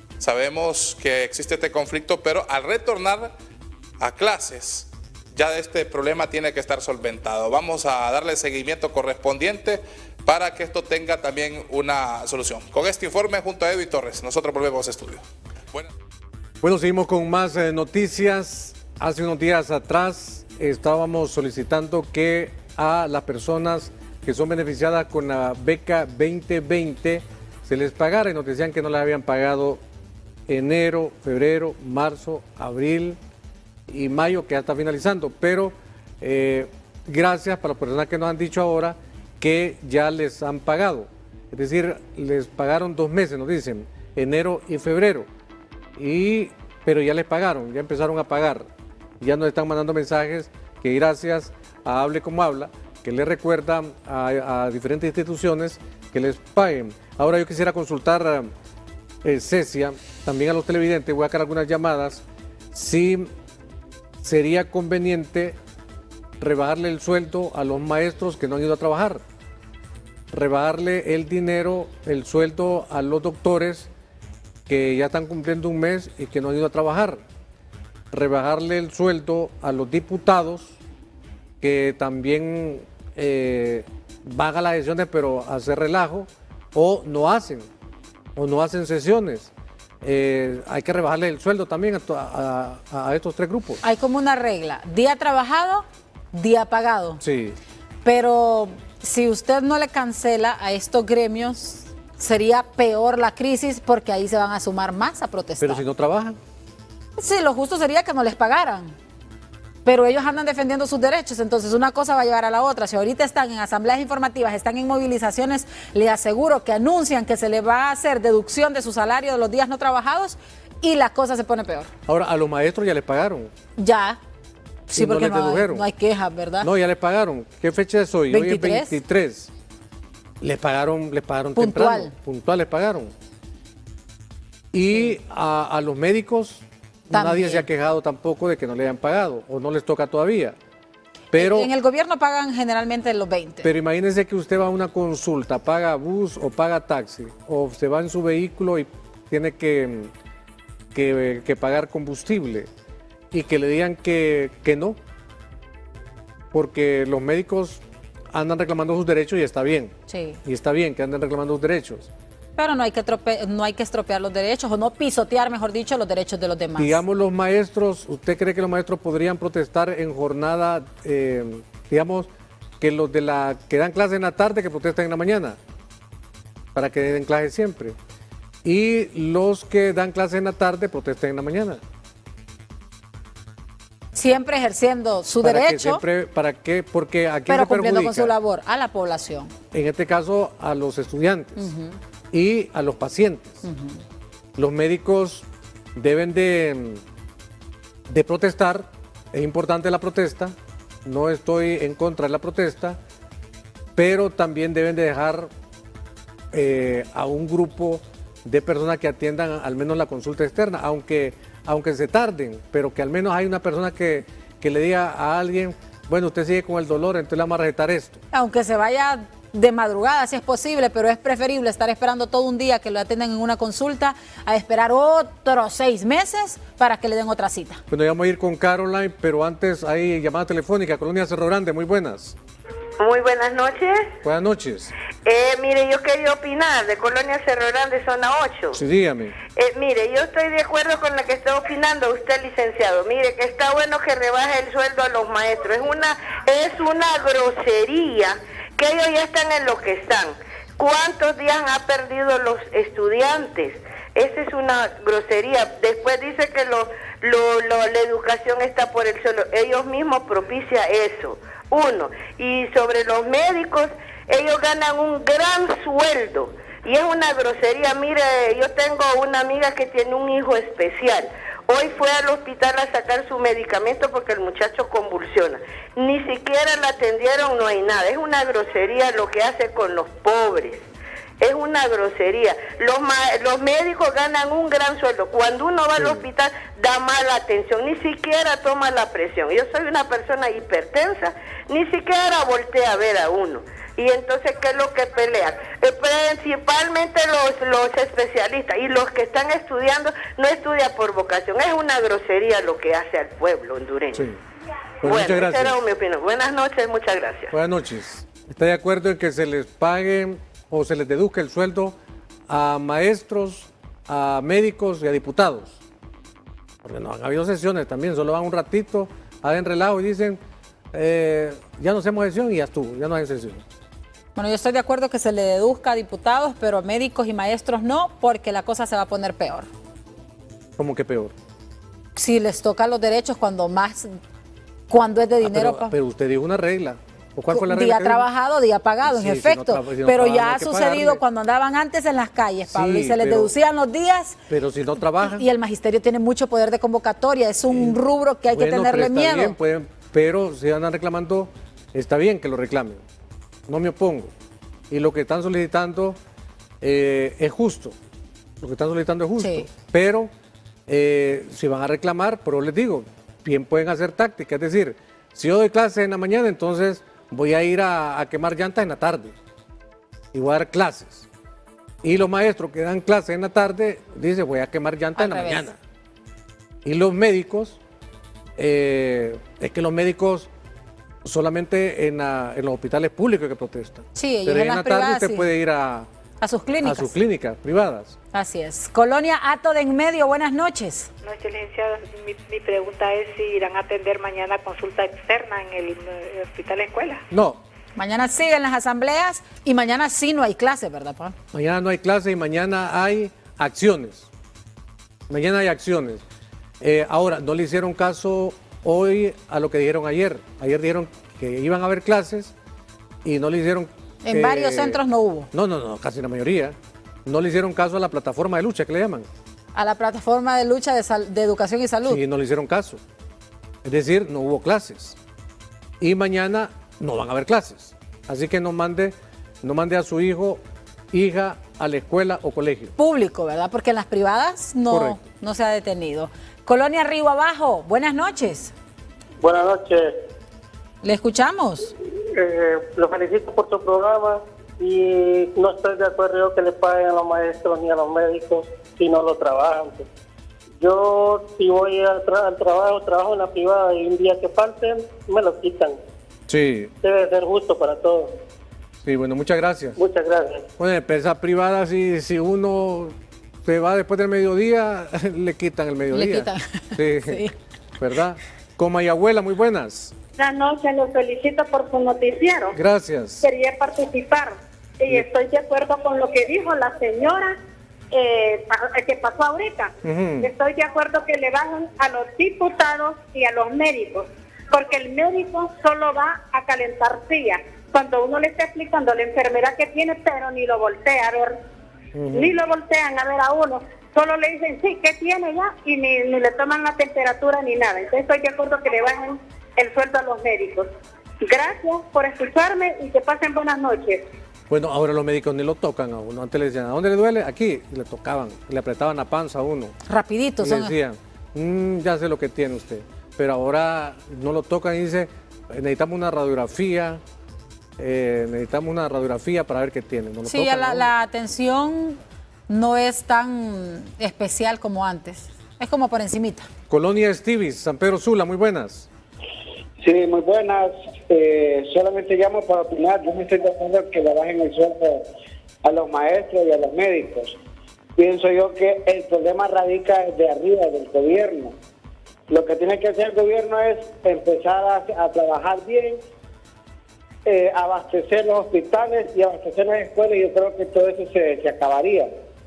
Sabemos que existe este conflicto, pero al retornar a clases, ya este problema tiene que estar solventado. Vamos a darle seguimiento correspondiente para que esto tenga también una solución. Con este informe, junto a Edwin Torres, nosotros volvemos a estudio. Bueno, bueno seguimos con más eh, noticias. Hace unos días atrás estábamos solicitando que a las personas que son beneficiadas con la beca veinte veinte se les pagara, y nos decían que no les habían pagado enero, febrero, marzo, abril y mayo, que ya está finalizando, pero eh, gracias para las personas que nos han dicho ahora que ya les han pagado, es decir, les pagaron dos meses, nos dicen, enero y febrero, y, pero ya les pagaron, ya empezaron a pagar, ya nos están mandando mensajes que gracias a Hable Como Habla, que les recuerda a, a diferentes instituciones que les paguen. Ahora yo quisiera consultar, eh, Cecia, también a los televidentes, voy a sacar algunas llamadas, si sería conveniente rebajarle el sueldo a los maestros que no han ido a trabajar, rebajarle el dinero, el sueldo a los doctores que ya están cumpliendo un mes y que no han ido a trabajar, rebajarle el sueldo a los diputados que también eh, van a las sesiones pero a hacer relajo o no hacen, o no hacen sesiones. Eh, hay que rebajarle el sueldo también a, a, a estos tres grupos. Hay como una regla, día trabajado, día pagado. Sí. Pero si usted no le cancela a estos gremios, sería peor la crisis porque ahí se van a sumar más a protestar. Pero si no trabajan. Sí, lo justo sería que no les pagaran. Pero ellos andan defendiendo sus derechos, entonces una cosa va a llevar a la otra. Si ahorita están en asambleas informativas, están en movilizaciones, les aseguro que anuncian que se les va a hacer deducción de su salario de los días no trabajados y la cosa se pone peor. Ahora, a los maestros ya les pagaron. Ya. Sí, porque no, no, hay, no hay quejas, ¿verdad? No, ya les pagaron. ¿Qué fecha es hoy? veintitrés. Hoy es veintitrés. Les pagaron, les pagaron Puntual. temprano. Puntual les pagaron. Y a, a los médicos también. Nadie se ha quejado tampoco de que no le hayan pagado o no les toca todavía. Pero, en el gobierno pagan generalmente los veinte. Pero imagínense que usted va a una consulta, paga bus o paga taxi, o se va en su vehículo y tiene que, que, que pagar combustible y que le digan que, que no, porque los médicos andan reclamando sus derechos y está bien. Sí. Y está bien que anden reclamando sus derechos. Pero no hay que trope, no hay que estropear los derechos o no pisotear, mejor dicho, los derechos de los demás. Digamos, los maestros, ¿usted cree que los maestros podrían protestar en jornada, eh, digamos, que los de la que dan clase en la tarde que protesten en la mañana? Para que den clase siempre. Y los que dan clase en la tarde protesten en la mañana. Siempre ejerciendo su para derecho. Que siempre, ¿Para qué? Porque aquí pero se cumpliendo perjudica, con su labor a la población. En este caso, a los estudiantes. Uh-huh. Y a los pacientes. Uh-huh. Los médicos deben de, de protestar, es importante la protesta, no estoy en contra de la protesta, pero también deben de dejar eh, a un grupo de personas que atiendan al menos la consulta externa, aunque, aunque se tarden, pero que al menos hay una persona que, que le diga a alguien, bueno, usted sigue con el dolor, entonces le vamos a recetar esto. Aunque se vaya de madrugada, si es posible, pero es preferible estar esperando todo un día que lo atiendan en una consulta a esperar otros seis meses para que le den otra cita. Bueno, ya vamos a ir con Caroline, pero antes hay llamada telefónica, Colonia Cerro Grande, muy buenas. Muy buenas noches. Buenas noches. Eh, mire, yo quería opinar de Colonia Cerro Grande, zona ocho. Sí, dígame. Eh, mire, yo estoy de acuerdo con lo que está opinando usted, licenciado. Mire, que está bueno que rebaje el sueldo a los maestros. Es una, es una grosería que ellos ya están en lo que están. ¿Cuántos días han perdido los estudiantes? Esa es una grosería. Después dice que lo, lo, lo, la educación está por el suelo. Ellos mismos propician eso. Uno. Y sobre los médicos, ellos ganan un gran sueldo. Y es una grosería. Mire, yo tengo una amiga que tiene un hijo especial. Hoy fue al hospital a sacar su medicamento porque el muchacho convulsiona. Ni siquiera la atendieron, no hay nada. Es una grosería lo que hace con los pobres. Es una grosería. Los, los médicos ganan un gran sueldo. Cuando uno va al hospital, da mala atención. Ni siquiera toma la presión. Yo soy una persona hipertensa, ni siquiera voltea a ver a uno. Y entonces, ¿qué es lo que pelean? Eh, principalmente los, los especialistas y los que están estudiando, no estudian por vocación. Es una grosería lo que hace al pueblo hondureño. Sí. Pues bueno, muchas gracias. Esa era mi opinión. Buenas noches, muchas gracias. Buenas noches. ¿Está de acuerdo en que se les pague o se les deduzca el sueldo a maestros, a médicos y a diputados? Porque no han habido sesiones también, solo van un ratito, hacen relajo y dicen, eh, ya no hacemos excepción y ya estuvo, ya no hay excepción. Bueno, yo estoy de acuerdo que se le deduzca a diputados, pero a médicos y maestros no, porque la cosa se va a poner peor. ¿Cómo que peor? Si les toca los derechos cuando más, cuando es de dinero. Ah, pero, pero usted dijo una regla. ¿O cuál fue la regla? Día que dijo? trabajado, día pagado, Sí, en si efecto. no tra- si no pero trabajan, ya no ha hay que sucedido pagarle. cuando andaban antes en las calles, Pablo, Sí, y se les pero- deducían los días. Pero si no trabajan. Y el magisterio tiene mucho poder de convocatoria, es un rubro que hay Bueno, que tenerle pero está miedo. bien, pueden, pero si andan reclamando, está bien que lo reclamen. No me opongo. Y lo que están solicitando eh, es justo. Lo que están solicitando es justo. Sí. Pero eh, si van a reclamar, pero les digo, bien pueden hacer táctica. Es decir, si yo doy clases en la mañana, entonces voy a ir a, a quemar llantas en la tarde. Y voy a dar clases. Y los maestros que dan clases en la tarde, dicen, voy a quemar llantas Al en la revés. mañana. Y los médicos, eh, es que los médicos solamente en, la- en los hospitales públicos que protestan. Sí, ellos Pero en en las la tarde privadas, usted sí. puede ir a, A sus clínicas. a sus clínicas privadas. Así es. Colonia Ato de en medio, buenas noches. Noche, licenciada. Mi, mi pregunta es si irán a atender mañana consulta externa en el eh, hospital escuela. No, Mañana siguen las asambleas y mañana sí no hay clase, ¿verdad, Pablo? mañana no hay clase y mañana hay acciones. Mañana hay acciones. Eh, ahora, no le hicieron caso hoy a lo que dijeron ayer. Ayer dijeron que iban a haber clases y no le hicieron... En eh, varios centros no hubo. No, no, no, casi la mayoría. No le hicieron caso a la plataforma de lucha que le llaman. A la plataforma de lucha de, sal- de educación y salud. Sí, no le hicieron caso. Es decir, no hubo clases. Y mañana no van a haber clases. Así que no mande, no mande a su hijo, hija a la escuela o colegio. Público, ¿verdad? Porque en las privadas no, Correcto. no se ha detenido. Colonia Río Abajo, buenas noches. Buenas noches. ¿Le escuchamos? Eh, los felicito por su programa y no estoy de acuerdo que le paguen a los maestros ni a los médicos si no lo trabajan. Yo, si voy al, tra- al trabajo, trabajo en la privada y un día que falten, me lo quitan. Sí, Debe ser justo para todos. sí, bueno, muchas gracias. Muchas gracias. Bueno, en empresas privadas, si, si uno se va después del mediodía, le quitan el mediodía. quitan. Sí, Sí. ¿verdad? Coma y abuela, muy buenas. Buenas noches, los felicito por su noticiero. Gracias. Quería participar y estoy de acuerdo con lo que dijo la señora eh, pa- que pasó ahorita. Ujú. Estoy de acuerdo que le bajen a los diputados y a los médicos, porque el médico solo va a calentar sillas. Cuando uno le está explicando la enfermedad que tiene, pero ni lo voltea a ver, ni lo voltean a ver a uno. Solo le dicen, sí, ¿qué tiene ya? Y ni, ni le toman la temperatura ni nada. Entonces estoy de acuerdo que le bajen el sueldo a los médicos. Gracias por escucharme y que pasen buenas noches. Bueno, ahora los médicos ni lo tocan a uno. Antes le decían, ¿a dónde le duele? Aquí. Y le tocaban, le apretaban la panza a uno. Rapidito, Y le son. decían, "Mm, ya sé lo que tiene usted. Pero ahora no lo tocan y dice, necesitamos una radiografía, eh, necesitamos una radiografía para ver qué tiene. No lo Sí, tocan ya a la, uno. la atención no es tan especial como antes. Es como por encimita. Colonia Estivis, San Pedro Sula, muy buenas. Sí, muy buenas. Eh, solamente llamo para opinar. Yo no estoy de acuerdo que le bajen el sueldo a los maestros y a los médicos. Pienso yo que el problema radica desde arriba del gobierno. Lo que tiene que hacer el gobierno es empezar a, a trabajar bien, eh, abastecer los hospitales y abastecer las escuelas, y yo creo que todo eso se, se acabaría.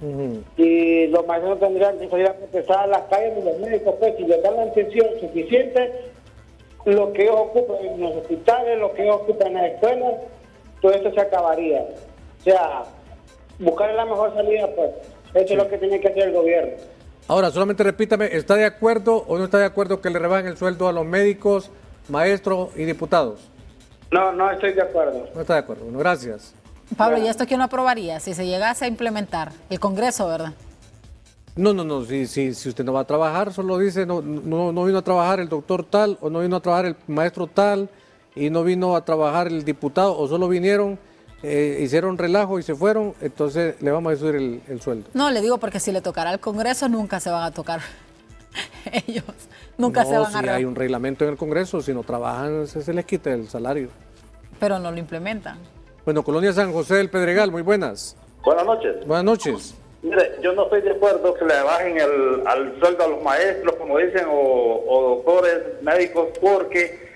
Y los maestros no tendrían que salir a protestar a las calles, ni los médicos, pues si les dan la atención suficiente, lo que ellos ocupan en los hospitales, lo que ellos ocupan en las escuelas, todo esto se acabaría. O sea, buscar la mejor salida, pues, eso es lo que tiene que hacer el gobierno. Ahora, solamente repítame, ¿está de acuerdo o no está de acuerdo que le rebajen el sueldo a los médicos, maestros y diputados? No, no estoy de acuerdo. No está de acuerdo. Bueno, gracias. Pablo, ¿y esto quién lo aprobaría? Si se llegase a implementar. El Congreso, ¿verdad? No, no, no, si, si, si usted no va a trabajar, solo dice, no, no, no vino a trabajar el doctor tal, o no vino a trabajar el maestro tal, y no vino a trabajar el diputado, o solo vinieron, eh, hicieron relajo y se fueron, entonces le vamos a subir el, el sueldo. No, le digo porque si le tocará al Congreso, nunca se van a tocar ellos. Nunca no, se van si a hay rebajar. un reglamento en el Congreso, si no trabajan, se, se les quita el salario. Pero no lo implementan. Bueno, Colonia San José del Pedregal, muy buenas. Buenas noches. Buenas noches. Mire, yo no estoy de acuerdo que le bajen el, al sueldo a los maestros, como dicen, o, o doctores, médicos, porque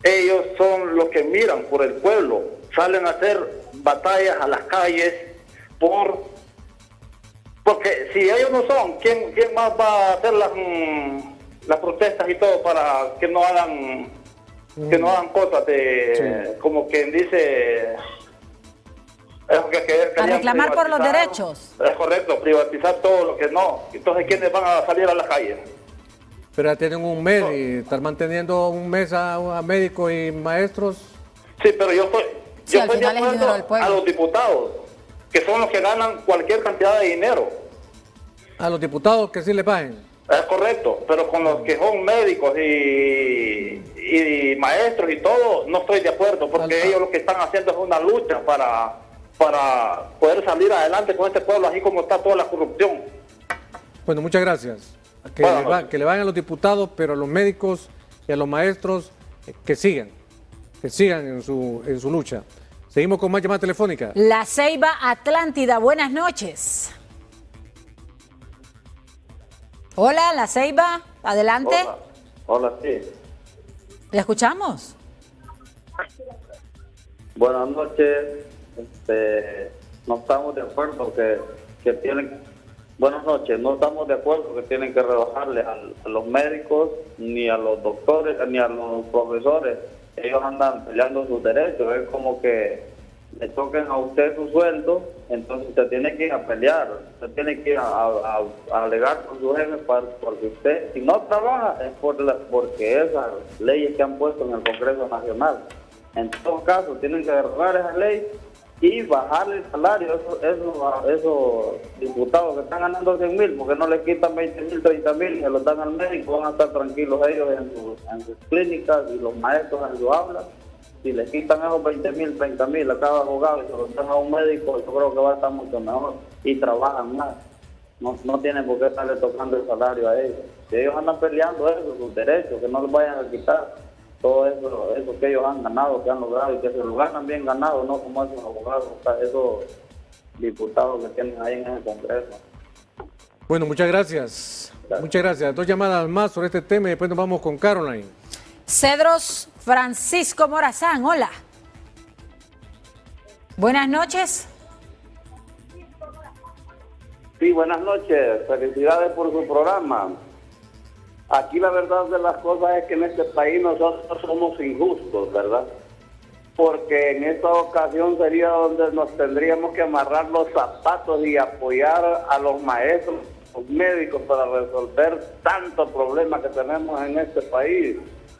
ellos son los que miran por el pueblo, salen a hacer batallas a las calles por porque si ellos no son, ¿quién, quién más va a hacer las, mm, las protestas y todo para que no hagan mm. que no hagan cosas de sí. como quien dice eso que, que a reclamar por los derechos? Es correcto, privatizar todo lo que no. Entonces, ¿quiénes van a salir a las calles? Pero ya tienen un mes y estar manteniendo un mes a, a médicos y maestros. Sí, pero yo estoy, sí, yo estoy de acuerdo a los diputados, que son los que ganan cualquier cantidad de dinero. A los diputados que sí les paguen. Es correcto, pero con los que son médicos y, y maestros y todo, no estoy de acuerdo, porque Alta. ellos lo que están haciendo es una lucha para, para poder salir adelante con este pueblo, así como está toda la corrupción. Bueno, muchas gracias. Que, bueno, le, va, que le vayan a los diputados, pero a los médicos y a los maestros eh, que sigan, que sigan en su, en su lucha. Seguimos con más llamada telefónica. La Ceiba Atlántida, buenas noches. Hola, La Ceiba, adelante. Hola, hola, sí. ¿Le escuchamos? Buenas noches. Este, no estamos de acuerdo que, que tienen... Buenas noches, no estamos de acuerdo que tienen que rebajarle a, a los médicos, ni a los doctores, ni a los profesores. Ellos andan peleando sus derechos, es como que le toquen a usted su sueldo, entonces usted tiene que ir a pelear, usted tiene que ir a, a, a alegar con su jefe, para, porque usted, si no trabaja, es por la, porque esas leyes que han puesto en el Congreso Nacional. En todo caso, tienen que derrogar esa ley y bajarle el salario a esos, esos, esos diputados que están ganando cien mil, porque no les quitan veinte mil, treinta mil, se los dan al médico, van a estar tranquilos ellos en, su, en sus clínicas y los maestros en su aula. Si les quitan esos veinte mil, treinta mil a cada abogado y se los dan a un médico, yo creo que va a estar mucho mejor y trabajan más. No, no tienen por qué estarle tocando el salario a ellos. Si ellos andan peleando eso, sus derechos, que no les vayan a quitar todo eso, eso que ellos han ganado, que han logrado y que se lo ganan bien ganado, no como esos abogados, esos diputados que tienen ahí en el Congreso. Bueno, muchas gracias. gracias. Muchas gracias. Dos llamadas más sobre este tema y después nos vamos con Caroline. Cedros Francisco Morazán, hola. Buenas noches. Sí, buenas noches. Felicidades por su programa. Aquí la verdad de las cosas es que en este país nosotros somos injustos, ¿verdad? Porque en esta ocasión sería donde nos tendríamos que amarrar los zapatos y apoyar a los maestros, los médicos para resolver tantos problemas que tenemos en este país.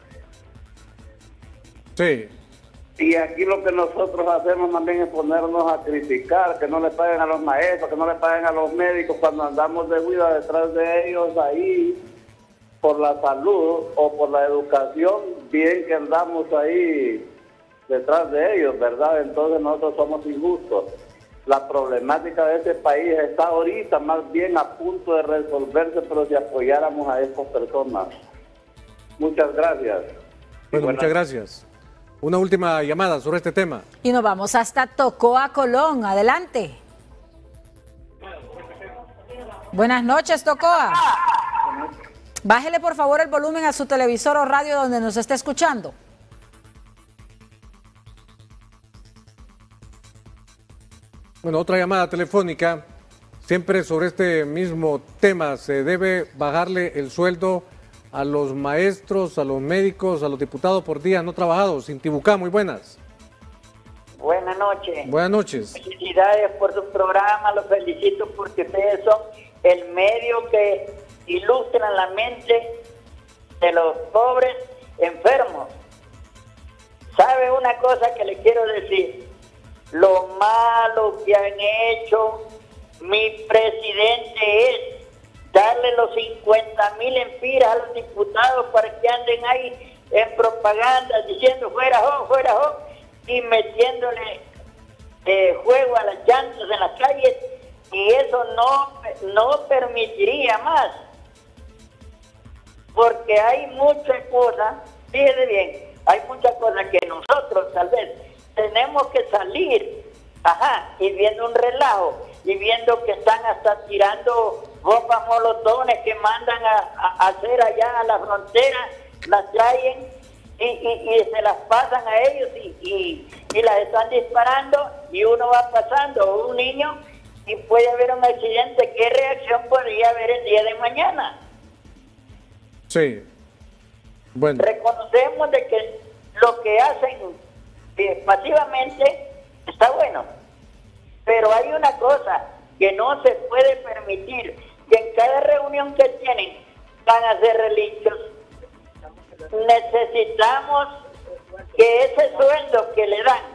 Sí. Y aquí lo que nosotros hacemos también es ponernos a criticar, que no le paguen a los maestros, que no le paguen a los médicos cuando andamos de huida detrás de ellos ahí, por la salud o por la educación, bien que andamos ahí detrás de ellos, ¿verdad? Entonces nosotros somos injustos. La problemática de este país está ahorita más bien a punto de resolverse, pero si apoyáramos a estas personas. Muchas gracias. Bueno, muchas gracias. Una última llamada sobre este tema. Y nos vamos hasta Tocoa, Colón. Adelante. Buenas noches, Tocoa. Bájele por favor el volumen a su televisor o radio donde nos esté escuchando. Bueno, otra llamada telefónica. Siempre sobre este mismo tema. ¿Se debe bajarle el sueldo a los maestros, a los médicos, a los diputados por días no trabajados? Intibucá, muy buenas. Buenas noches. Buenas noches. Felicidades por su programa, los felicito porque ustedes son el medio que ilustran la mente de los pobres enfermos. ¿Sabe una cosa que le quiero decir? Lo malo que han hecho mi presidente es darle los cincuenta mil empiras a los diputados para que anden ahí en propaganda diciendo fuera jo, fuera jo, y metiéndole eh, juego a las llantas en las calles, y eso no, no permitiría más. Porque hay muchas cosas, fíjese bien, hay muchas cosas que nosotros tal vez tenemos que salir, ajá, y viendo un relajo, y viendo que están hasta tirando bombas molotones que mandan a, a hacer allá a la frontera, las traen, y, y, y se las pasan a ellos y, y, y las están disparando y uno va pasando, un niño, y puede haber un accidente. ¿Qué reacción podría haber el día de mañana? Sí. Bueno. Reconocemos de que lo que hacen eh, pasivamente está bueno, pero hay una cosa que no se puede permitir, que en cada reunión que tienen van a hacer relinchos. Necesitamos que ese sueldo que le dan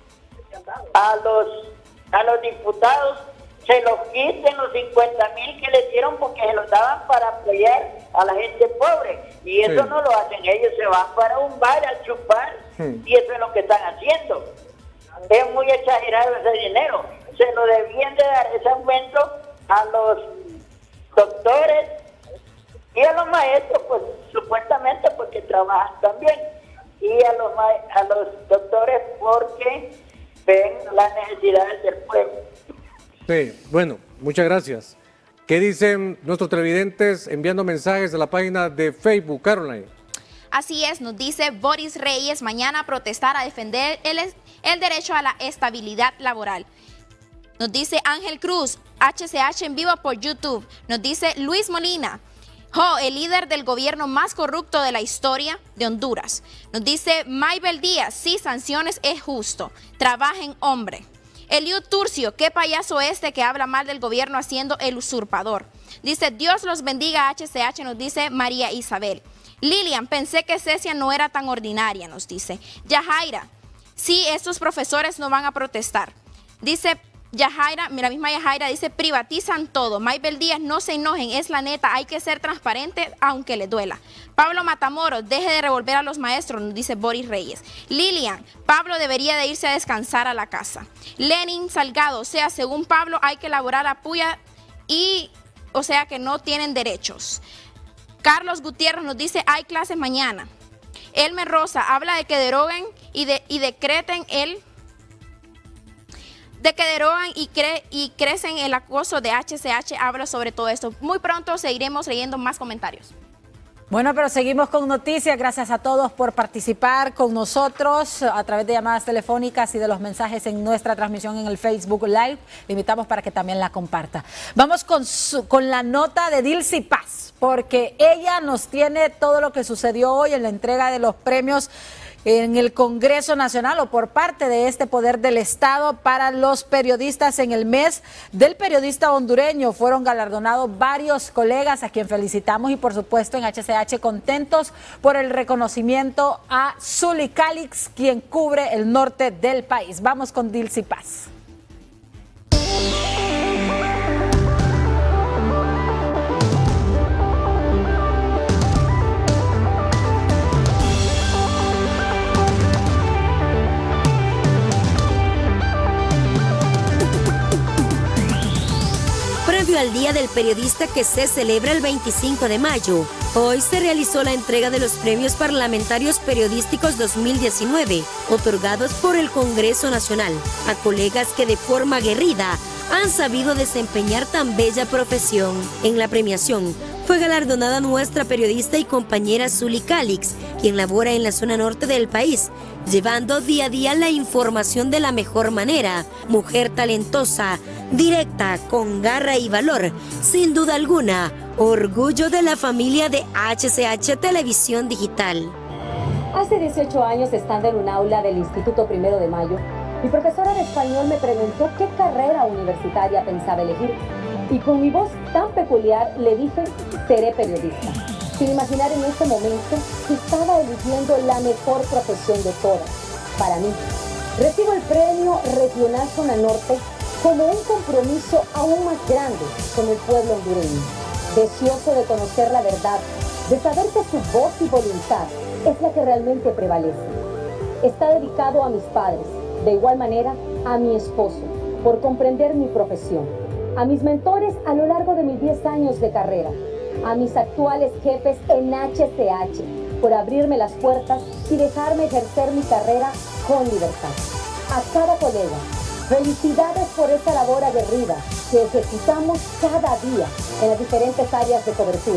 a los a los diputados se los quiten, los cincuenta mil que les dieron, porque se los daban para apoyar a la gente pobre, y eso Sí. no lo hacen ellos, se van para un bar a chupar, Hmm. y eso es lo que están haciendo. Es muy exagerado ese dinero, se lo debían de dar ese aumento a los doctores y a los maestros, pues supuestamente porque trabajan también, y a los ma- a los doctores porque ven las necesidades del pueblo. Sí, bueno, muchas gracias. ¿Qué dicen nuestros televidentes enviando mensajes a la página de Facebook, Caroline? Así es, nos dice Boris Reyes, mañana a protestar a defender el, el derecho a la estabilidad laboral. Nos dice Ángel Cruz, H C H en vivo por YouTube. Nos dice Luis Molina, Jo, el líder del gobierno más corrupto de la historia de Honduras. Nos dice Maybel Díaz, sí, sanciones es justo. Trabajen, hombre. Eliud Turcio, qué payaso este que habla mal del gobierno haciendo el usurpador. Dice, Dios los bendiga H C H, nos dice María Isabel. Lilian, pensé que Cecia no era tan ordinaria, nos dice. Yajaira, sí, estos profesores no van a protestar. Dice Yajaira, mira, misma Yajaira dice, privatizan todo. Maybel Díaz, no se enojen, es la neta, hay que ser transparente aunque le duela. Pablo Matamoros, deje de revolver a los maestros, nos dice Boris Reyes. Lilian, Pablo debería de irse a descansar a la casa. Lenin Salgado, o sea, según Pablo hay que elaborar la puya y, o sea, que no tienen derechos. Carlos Gutiérrez nos dice, hay clases mañana. Elmer Rosa habla de que deroguen y, de, y decreten el... de que derogan y, cre y crecen el acoso de H C H, habla sobre todo esto. Muy pronto seguiremos leyendo más comentarios. Bueno, pero seguimos con noticias. Gracias a todos por participar con nosotros a través de llamadas telefónicas y de los mensajes en nuestra transmisión en el Facebook Live. Le invitamos para que también la comparta. Vamos con, su, con la nota de Dilcy Paz, porque ella nos tiene todo lo que sucedió hoy en la entrega de los premios en el Congreso Nacional o por parte de este poder del Estado para los periodistas en el mes del periodista hondureño. Fueron galardonados varios colegas a quien felicitamos y por supuesto en H C H contentos por el reconocimiento a Zuli Calix, quien cubre el norte del país. Vamos con Dilcy Paz. Previo al Día del Periodista que se celebra el veinticinco de mayo, hoy se realizó la entrega de los Premios Parlamentarios Periodísticos dos mil diecinueve, otorgados por el Congreso Nacional a colegas que de forma aguerrida han sabido desempeñar tan bella profesión. En la premiación fue galardonada nuestra periodista y compañera Zuli Calix, quien labora en la zona norte del país, llevando día a día la información de la mejor manera. Mujer talentosa, directa, con garra y valor, sin duda alguna, orgullo de la familia de H C H Televisión Digital. Hace dieciocho años, estando en un aula del Instituto Primero de Mayo, mi profesora de español me preguntó qué carrera universitaria pensaba elegir. Y con mi voz tan peculiar le dije, seré periodista. Sin imaginar en ese momento que estaba eligiendo la mejor profesión de todas, para mí. Recibo el premio Regional Zona Norte como un compromiso aún más grande con el pueblo hondureño, deseoso de conocer la verdad, de saber que su voz y voluntad es la que realmente prevalece. Está dedicado a mis padres, de igual manera a mi esposo, por comprender mi profesión, a mis mentores a lo largo de mis diez años de carrera, a mis actuales jefes en H C H, por abrirme las puertas y dejarme ejercer mi carrera con libertad. A cada colega, felicidades por esa labor aguerrida que ejercitamos cada día en las diferentes áreas de cobertura.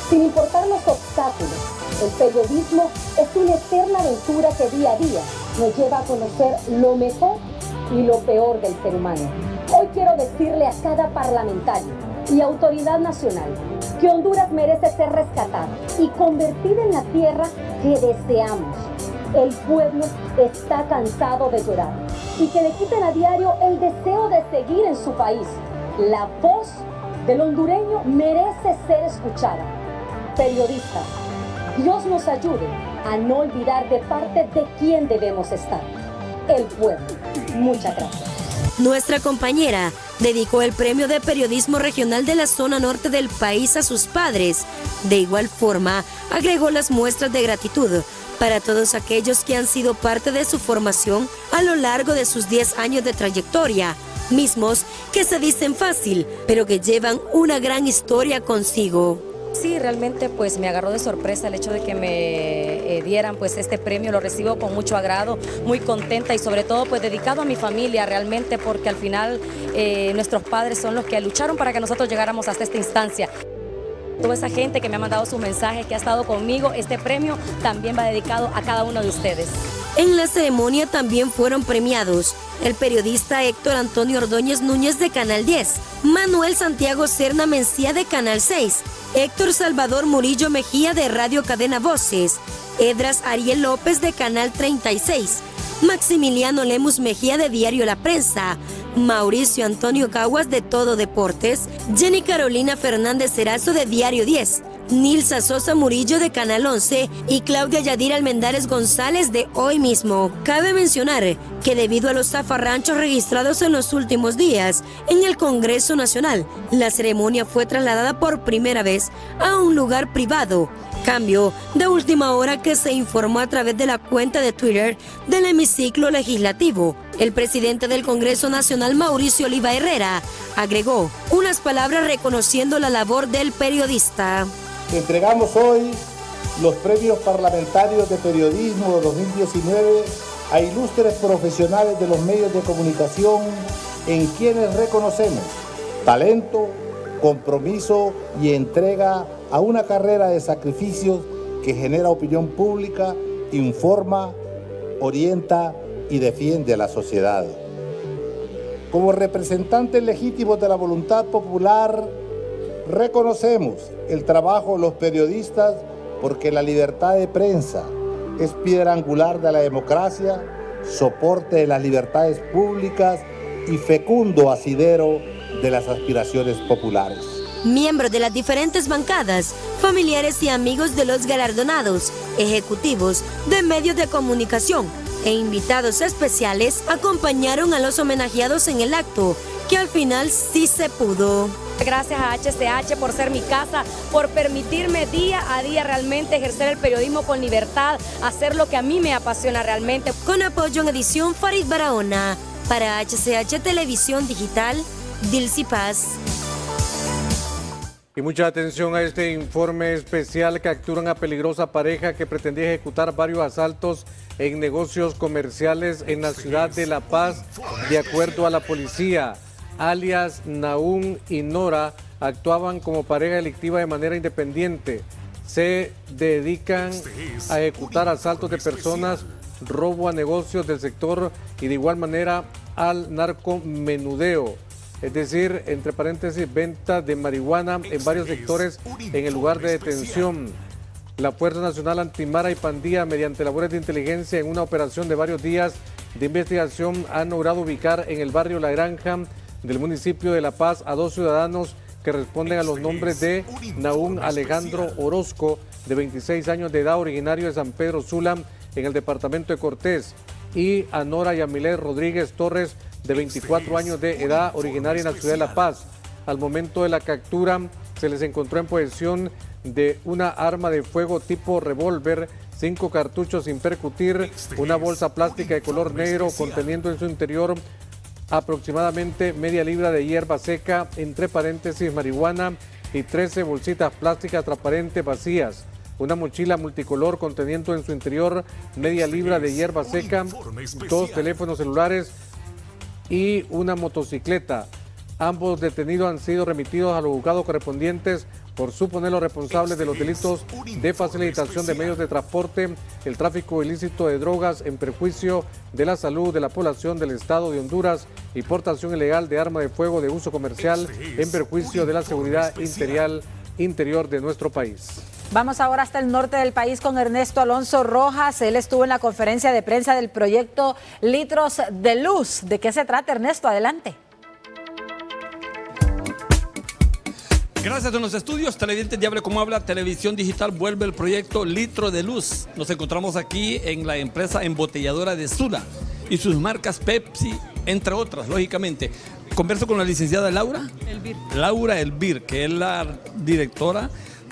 Sin importar los obstáculos, el periodismo es una eterna aventura que día a día nos lleva a conocer lo mejor y lo peor del ser humano. Hoy quiero decirle a cada parlamentario y autoridad nacional que Honduras merece ser rescatada y convertida en la tierra que deseamos. El pueblo está cansado de llorar y que le quiten a diario el deseo de seguir en su país. La voz del hondureño merece ser escuchada. Periodistas, Dios nos ayude a no olvidar de parte de quién debemos estar. El pueblo. Muchas gracias. Nuestra compañera dedicó el premio de periodismo regional de la zona norte del país a sus padres. De igual forma, agregó las muestras de gratitud para todos aquellos que han sido parte de su formación a lo largo de sus diez años de trayectoria, mismos que se dicen fácil, pero que llevan una gran historia consigo. Sí, realmente pues me agarró de sorpresa el hecho de que me eh, dieran pues este premio, lo recibo con mucho agrado, muy contenta y sobre todo pues dedicado a mi familia realmente, porque al final eh, nuestros padres son los que lucharon para que nosotros llegáramos hasta esta instancia. Toda esa gente que me ha mandado sus mensajes, que ha estado conmigo, este premio también va dedicado a cada uno de ustedes. En la ceremonia también fueron premiados el periodista Héctor Antonio Ordóñez Núñez de Canal diez, Manuel Santiago Serna Mencía de Canal seis, Héctor Salvador Murillo Mejía de Radio Cadena Voces, Edras Ariel López de Canal treinta y seis, Maximiliano Lemus Mejía de Diario La Prensa, Mauricio Antonio Caguas de Todo Deportes, Jenny Carolina Fernández Erazo de Diario diez, Nilsa Sosa Murillo de Canal once y Claudia Yadira Almendares González de Hoy Mismo. Cabe mencionar que debido a los zafarranchos registrados en los últimos días en el Congreso Nacional, la ceremonia fue trasladada por primera vez a un lugar privado. Cambio de última hora que se informó a través de la cuenta de Twitter del hemiciclo legislativo. El presidente del Congreso Nacional, Mauricio Oliva Herrera, agregó unas palabras reconociendo la labor del periodista. Entregamos hoy los premios parlamentarios de periodismo dos mil diecinueve a ilustres profesionales de los medios de comunicación en quienes reconocemos talento, compromiso y entrega a una carrera de sacrificios que genera opinión pública, informa, orienta y defiende a la sociedad. Como representantes legítimos de la voluntad popular, reconocemos el trabajo de los periodistas porque la libertad de prensa es piedra angular de la democracia, soporte de las libertades públicas y fecundo asidero de las aspiraciones populares. Miembros de las diferentes bancadas, familiares y amigos de los galardonados, ejecutivos de medios de comunicación e invitados especiales acompañaron a los homenajeados en el acto, que al final sí se pudo. Gracias a H C H por ser mi casa, por permitirme día a día realmente ejercer el periodismo con libertad, hacer lo que a mí me apasiona realmente. Con apoyo en edición Farid Barahona, para H C H Televisión Digital, Dilcy Paz. Y mucha atención a este informe especial. Capturan a peligrosa pareja que pretendía ejecutar varios asaltos en negocios comerciales en la ciudad de La Paz. De acuerdo a la policía, alias Nahum y Nora actuaban como pareja delictiva de manera independiente. Se dedican a ejecutar asaltos de personas, robo a negocios del sector y de igual manera al narcomenudeo. Es decir, entre paréntesis, venta de marihuana en varios sectores en el lugar de detención. La Fuerza Nacional Antimara y Pandilla, mediante labores de inteligencia en una operación de varios días de investigación, han logrado ubicar en el barrio La Granja del municipio de La Paz a dos ciudadanos que responden a los nombres de Nahum Alejandro Orozco, de veintiséis años de edad, originario de San Pedro Sula, en el departamento de Cortés, y a Nora Yamilet Rodríguez Torres, de veinticuatro años de edad, originaria en la ciudad de La Paz. Al momento de la captura se les encontró en posesión de una arma de fuego tipo revólver, cinco cartuchos sin percutir, una bolsa plástica de color negro conteniendo en su interior aproximadamente media libra de hierba seca, entre paréntesis marihuana, y trece bolsitas plásticas transparentes vacías, una mochila multicolor conteniendo en su interior media libra de hierba seca, dos teléfonos celulares y una motocicleta. Ambos detenidos han sido remitidos a los juzgados correspondientes por suponerlo responsable de los delitos de facilitación de medios de transporte, el tráfico ilícito de drogas en perjuicio de la salud de la población del Estado de Honduras y portación ilegal de arma de fuego de uso comercial en perjuicio de la seguridad interior, interior de nuestro país. Vamos ahora hasta el norte del país con Ernesto Alonso Rojas. Él estuvo en la conferencia de prensa del proyecto Litros de Luz. ¿De qué se trata, Ernesto? Adelante. Gracias a los estudios televidentes de Hable Como Habla Televisión Digital vuelve el proyecto Litro de Luz. Nos encontramos aquí en la empresa embotelladora de Sula y sus marcas Pepsi, entre otras, lógicamente. Converso con la licenciada Laura Elvir. Laura Elvir, que es la directora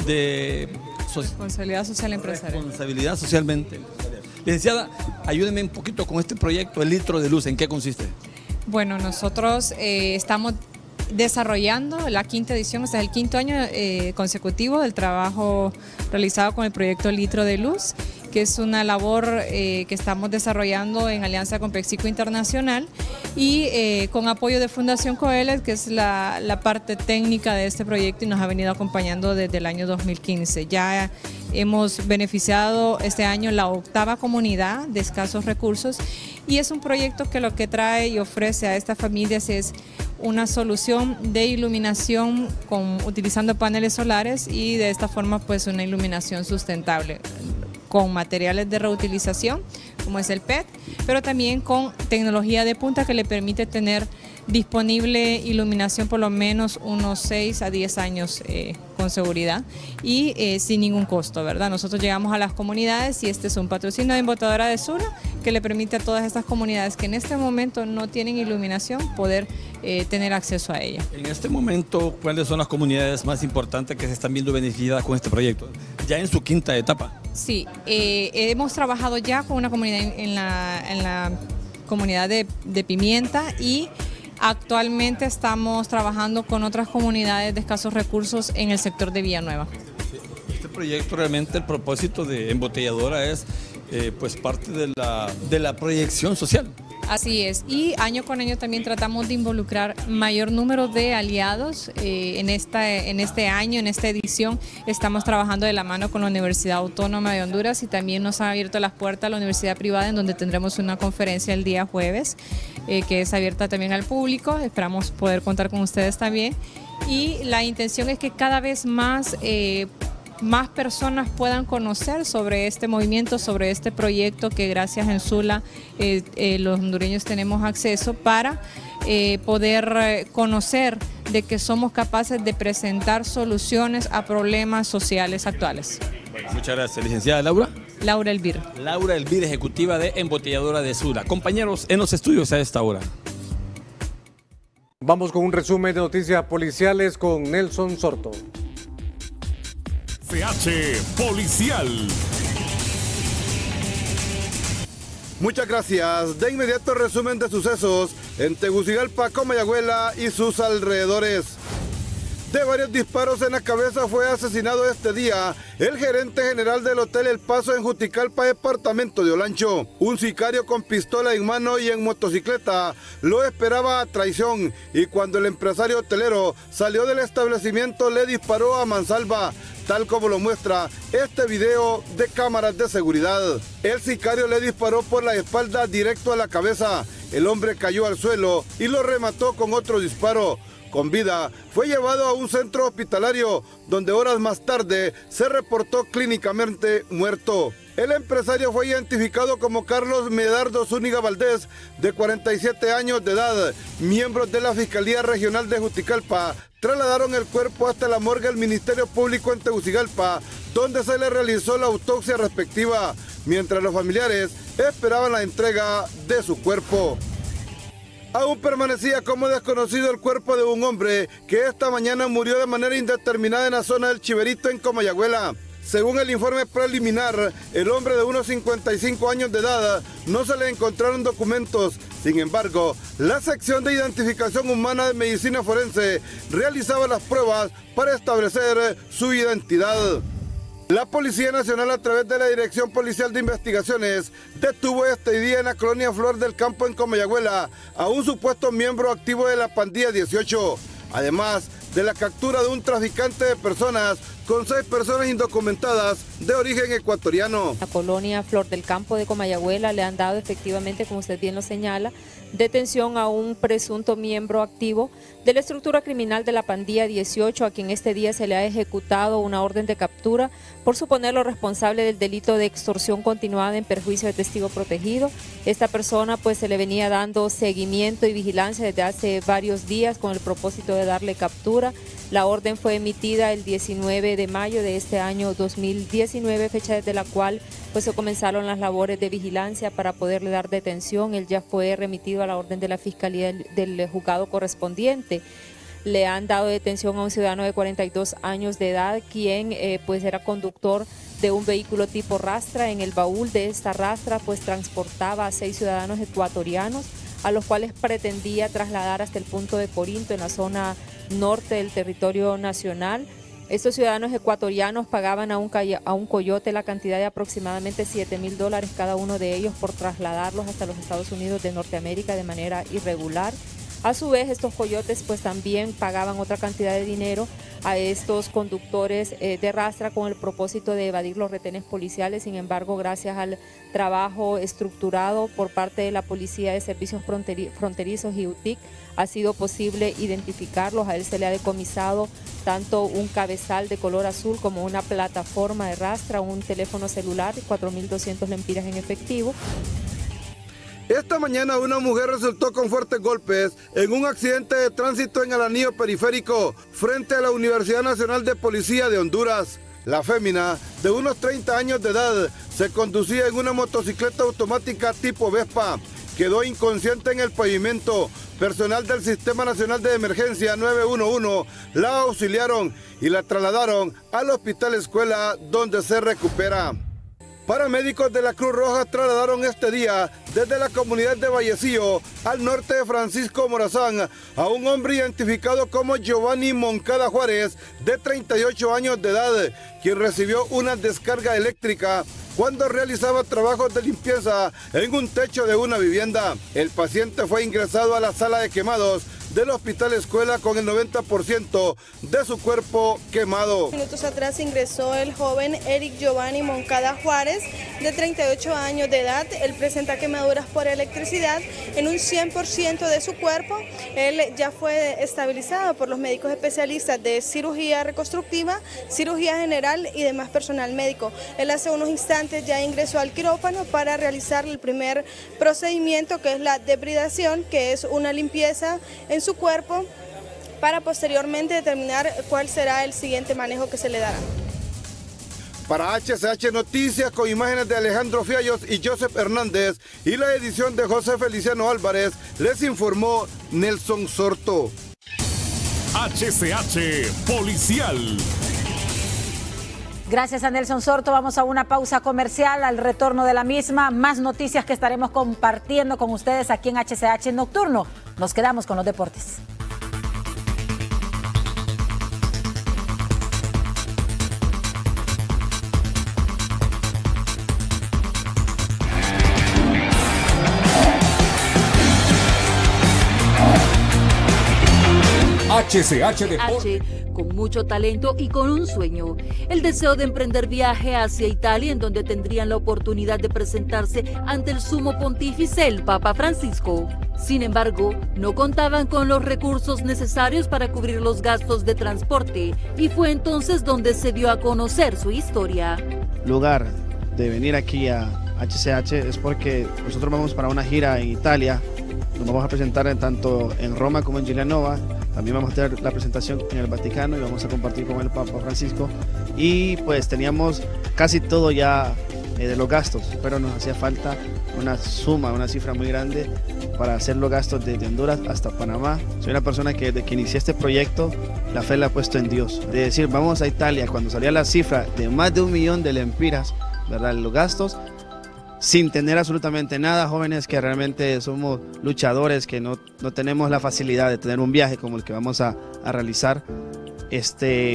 de Responsabilidad Social Empresarial. Responsabilidad Socialmente. Licenciada, ayúdeme un poquito con este proyecto, el Litro de Luz. ¿En qué consiste? Bueno, nosotros eh, estamos desarrollando la quinta edición, o sea, el quinto año eh, consecutivo del trabajo realizado con el proyecto Litro de Luz, que es una labor eh, que estamos desarrollando en alianza con PepsiCo Internacional y eh, con apoyo de Fundación Coelet, que es la, la parte técnica de este proyecto y nos ha venido acompañando desde el año dos mil quince. Ya hemos beneficiado este año la octava comunidad de escasos recursos y es un proyecto que lo que trae y ofrece a estas familias es una solución de iluminación con, utilizando paneles solares y de esta forma pues una iluminación sustentable con materiales de reutilización como es el P E T, pero también con tecnología de punta que le permite tener disponible iluminación por lo menos unos seis a diez años eh, con seguridad y eh, sin ningún costo, ¿verdad? Nosotros llegamos a las comunidades y este es un patrocinio de Embotadora de Sula que le permite a todas estas comunidades que en este momento no tienen iluminación poder eh, tener acceso a ella. En este momento, ¿cuáles son las comunidades más importantes que se están viendo beneficiadas con este proyecto? Ya en su quinta etapa. Sí, eh, hemos trabajado ya con una comunidad en, en, la, en la comunidad de, de Pimienta y actualmente estamos trabajando con otras comunidades de escasos recursos en el sector de Villanueva. Este proyecto realmente el propósito de Embotelladora es eh, pues parte de la, de la proyección social. Así es, y año con año también tratamos de involucrar mayor número de aliados. Eh, en, esta, en este año, en esta edición, estamos trabajando de la mano con la Universidad Autónoma de Honduras y también nos ha abierto las puertas a la Universidad Privada, en donde tendremos una conferencia el día jueves, eh, que es abierta también al público. Esperamos poder contar con ustedes también. Y la intención es que cada vez más... Eh, más personas puedan conocer sobre este movimiento, sobre este proyecto que gracias en Sula eh, eh, los hondureños tenemos acceso para eh, poder eh, conocer de que somos capaces de presentar soluciones a problemas sociales actuales. Bueno, muchas gracias, licenciada Laura. Laura Elvir. Laura Elvir, ejecutiva de Embotelladora de Sula. Compañeros, en los estudios a esta hora. Vamos con un resumen de noticias policiales con Nelson Sorto. C H Policial. Muchas gracias. De inmediato resumen de sucesos en Tegucigalpa, Comayagüela y sus alrededores. De varios disparos en la cabeza fue asesinado este día el gerente general del Hotel El Paso en Juticalpa, departamento de Olancho. Un sicario con pistola en mano y en motocicleta lo esperaba a traición y cuando el empresario hotelero salió del establecimiento le disparó a mansalva, tal como lo muestra este video de cámaras de seguridad. El sicario le disparó por la espalda directo a la cabeza. El hombre cayó al suelo y lo remató con otro disparo. Con vida, fue llevado a un centro hospitalario, donde horas más tarde se reportó clínicamente muerto. El empresario fue identificado como Carlos Medardo Zúñiga Valdés, de cuarenta y siete años de edad. Miembros de la Fiscalía Regional de Juticalpa trasladaron el cuerpo hasta la morgue del Ministerio Público en Tegucigalpa, donde se le realizó la autopsia respectiva, mientras los familiares esperaban la entrega de su cuerpo. Aún permanecía como desconocido el cuerpo de un hombre que esta mañana murió de manera indeterminada en la zona del Chiverito en Comayagüela. Según el informe preliminar, el hombre de unos cincuenta y cinco años de edad no se le encontraron documentos. Sin embargo, la sección de identificación humana de medicina forense realizaba las pruebas para establecer su identidad. La Policía Nacional, a través de la Dirección Policial de Investigaciones, detuvo este día en la colonia Flor del Campo en Comayagüela a un supuesto miembro activo de la pandilla dieciocho. Además, de la captura de un traficante de personas con seis personas indocumentadas de origen ecuatoriano. La colonia Flor del Campo de Comayagüela le han dado efectivamente, como usted bien lo señala, detención a un presunto miembro activo de la estructura criminal de la pandilla dieciocho, a quien este día se le ha ejecutado una orden de captura por suponerlo responsable del delito de extorsión continuada en perjuicio de testigo protegido. Esta persona pues se le venía dando seguimiento y vigilancia desde hace varios días con el propósito de darle captura. La orden fue emitida el diecinueve de mayo de este año dos mil diecinueve, fecha desde la cual pues se comenzaron las labores de vigilancia para poderle dar detención. Él ya fue remitido a la orden de la Fiscalía del, del juzgado correspondiente. Le han dado detención a un ciudadano de cuarenta y dos años de edad, quien eh, pues era conductor de un vehículo tipo rastra. En el baúl de esta rastra pues transportaba a seis ciudadanos ecuatorianos, a los cuales pretendía trasladar hasta el punto de Corinto, en la zona norte del territorio nacional. Estos ciudadanos ecuatorianos pagaban a un, a un coyote la cantidad de aproximadamente siete mil dólares cada uno de ellos por trasladarlos hasta los Estados Unidos de Norteamérica de manera irregular. A su vez, estos coyotes pues también pagaban otra cantidad de dinero a estos conductores eh, de rastra con el propósito de evadir los retenes policiales. Sin embargo, gracias al trabajo estructurado por parte de la Policía de Servicios Fronteri- Fronterizos y U T I C, ha sido posible identificarlos. A él se le ha decomisado tanto un cabezal de color azul como una plataforma de rastra, un teléfono celular y cuatro mil doscientos lempiras en efectivo. Esta mañana una mujer resultó con fuertes golpes en un accidente de tránsito en el anillo periférico frente a la Universidad Nacional de Policía de Honduras. La fémina, de unos treinta años de edad, se conducía en una motocicleta automática tipo Vespa. Quedó inconsciente en el pavimento. Personal del Sistema Nacional de Emergencia nueve uno uno la auxiliaron y la trasladaron al Hospital Escuela, donde se recupera. Paramédicos de la Cruz Roja trasladaron este día desde la comunidad de Vallecillo, al norte de Francisco Morazán, a un hombre identificado como Giovanni Moncada Juárez, de treinta y ocho años de edad, quien recibió una descarga eléctrica cuando realizaba trabajos de limpieza en un techo de una vivienda. El paciente fue ingresado a la sala de quemados del Hospital Escuela con el noventa por ciento de su cuerpo quemado. Minutos atrás ingresó el joven Eric Giovanni Moncada Juárez, de treinta y ocho años de edad. Él presenta quemaduras por electricidad en un cien por ciento de su cuerpo. Él ya fue estabilizado por los médicos especialistas de cirugía reconstructiva, cirugía general y demás personal médico. Él hace unos instantes ya ingresó al quirófano para realizar el primer procedimiento, que es la debridación, que es una limpieza en su cuerpo, para posteriormente determinar cuál será el siguiente manejo que se le dará. Para H C H Noticias, con imágenes de Alejandro Fiallos y Joseph Hernández y la edición de José Feliciano Álvarez, les informó Nelson Sorto. H C H Policial. Gracias a Nelson Sorto. Vamos a una pausa comercial. Al retorno de la misma, más noticias que estaremos compartiendo con ustedes aquí en H C H Nocturno. Nos quedamos con los deportes. H C H Deportes. Con mucho talento y con un sueño, el deseo de emprender viaje hacia Italia, en donde tendrían la oportunidad de presentarse ante el sumo pontífice, el Papa Francisco. Sin embargo, no contaban con los recursos necesarios para cubrir los gastos de transporte, y fue entonces donde se dio a conocer su historia. Lugar de venir aquí a H C H es porque nosotros vamos para una gira en Italia. Nos vamos a presentar tanto en Roma como en Giulianova. También vamos a tener la presentación en el Vaticano y vamos a compartir con el Papa Francisco. Y pues teníamos casi todo ya eh, de los gastos, pero nos hacía falta una suma, una cifra muy grande para hacer los gastos desde Honduras hasta Panamá. Soy una persona que desde que inicié este proyecto, la fe la he puesto en Dios. De decir, vamos a Italia, cuando salía la cifra de más de un millón de lempiras, ¿verdad? Los gastos, sin tener absolutamente nada, jóvenes que realmente somos luchadores, que no, no tenemos la facilidad de tener un viaje como el que vamos a, a realizar. Este,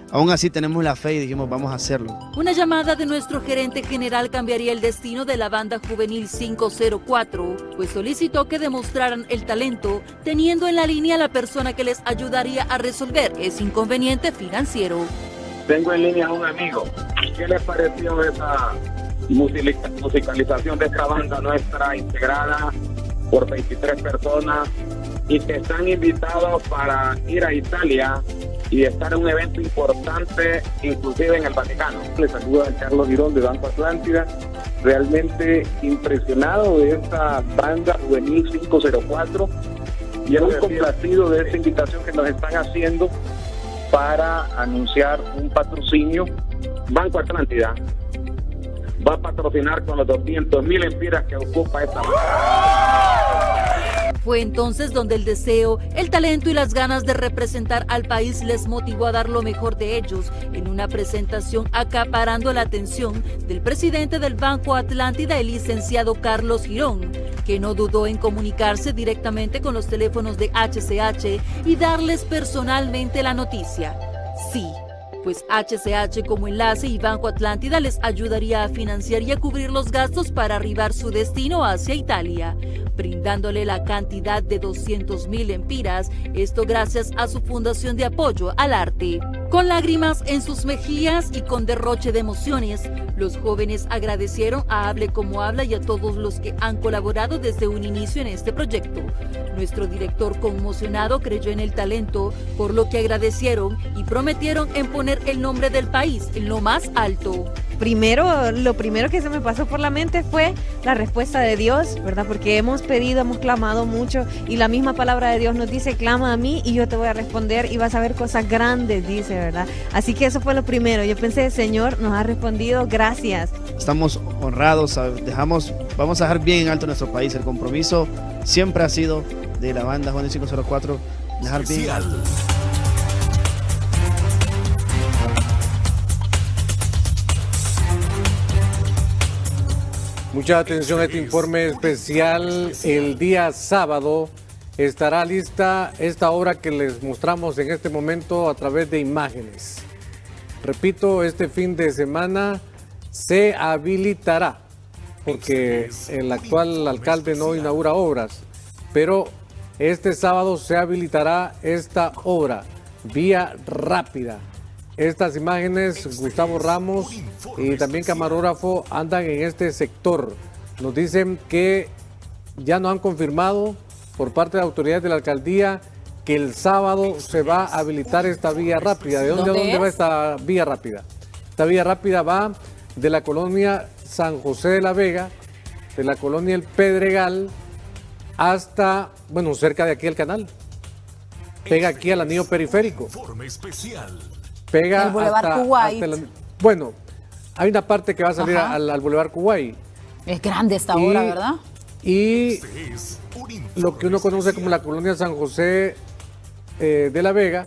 aún así tenemos la fe y dijimos vamos a hacerlo. Una llamada de nuestro gerente general cambiaría el destino de la banda juvenil cinco cero cuatro, pues solicitó que demostraran el talento, teniendo en la línea a la persona que les ayudaría a resolver ese inconveniente financiero. Tengo en línea a un amigo. ¿Qué les pareció esa musicalización de esta banda nuestra integrada por veintitrés personas y que están invitados para ir a Italia y estar en un evento importante, inclusive en el Vaticano? Les saluda a Carlos Girón de Banco Atlántida, realmente impresionado de esta banda juvenil cinco cero cuatro y muy complacido de esta invitación que nos están haciendo para anunciar un patrocinio. Banco Atlántida va a patrocinar con los doscientos mil empiras que ocupa esta banda. Fue entonces donde el deseo, el talento y las ganas de representar al país les motivó a dar lo mejor de ellos en una presentación acaparando la atención del presidente del Banco Atlántida, el licenciado Carlos Girón, que no dudó en comunicarse directamente con los teléfonos de H C H y darles personalmente la noticia. Sí, pues H C H como enlace y Banco Atlántida les ayudaría a financiar y a cubrir los gastos para arribar su destino hacia Italia, brindándole la cantidad de doscientos mil empiras, esto gracias a su fundación de apoyo al arte. Con lágrimas en sus mejillas y con derroche de emociones, los jóvenes agradecieron a Hable Como Habla y a todos los que han colaborado desde un inicio en este proyecto. Nuestro director conmocionado creyó en el talento, por lo que agradecieron y prometieron en poner el nombre del país en lo más alto. Primero, lo primero que se me pasó por la mente fue la respuesta de Dios, ¿verdad? Porque hemos pedido, hemos clamado mucho y la misma palabra de Dios nos dice, clama a mí y yo te voy a responder y vas a ver cosas grandes, dice, ¿verdad? Así que eso fue lo primero. Yo pensé, Señor, nos ha respondido, gracias. Estamos honrados, dejamos, vamos a dejar bien en alto nuestro país. El compromiso siempre ha sido de la banda Juvenil cinco cero cuatro, dejar bien en alto. Mucha atención a este informe especial. El día sábado estará lista esta obra que les mostramos en este momento a través de imágenes. Repito, este fin de semana se habilitará, porque el actual alcalde no inaugura obras, pero este sábado se habilitará esta obra, vía rápida. Estas imágenes, Gustavo Ramos y también camarógrafo andan en este sector. Nos dicen que ya nos han confirmado por parte de autoridades de la alcaldía que el sábado se va a habilitar esta vía rápida. ¿De dónde, ¿Dónde, ¿dónde va esta vía rápida? Esta vía rápida va de la colonia San José de la Vega, de la colonia El Pedregal, hasta, bueno, cerca de aquí el canal. Pega aquí al anillo periférico. Pega el Boulevard hasta, Kuwait. hasta la, bueno, hay una parte que va a salir al, al Boulevard Kuwait. Es grande esta obra, ¿verdad? Y lo que uno conoce como la colonia San José eh, de la Vega,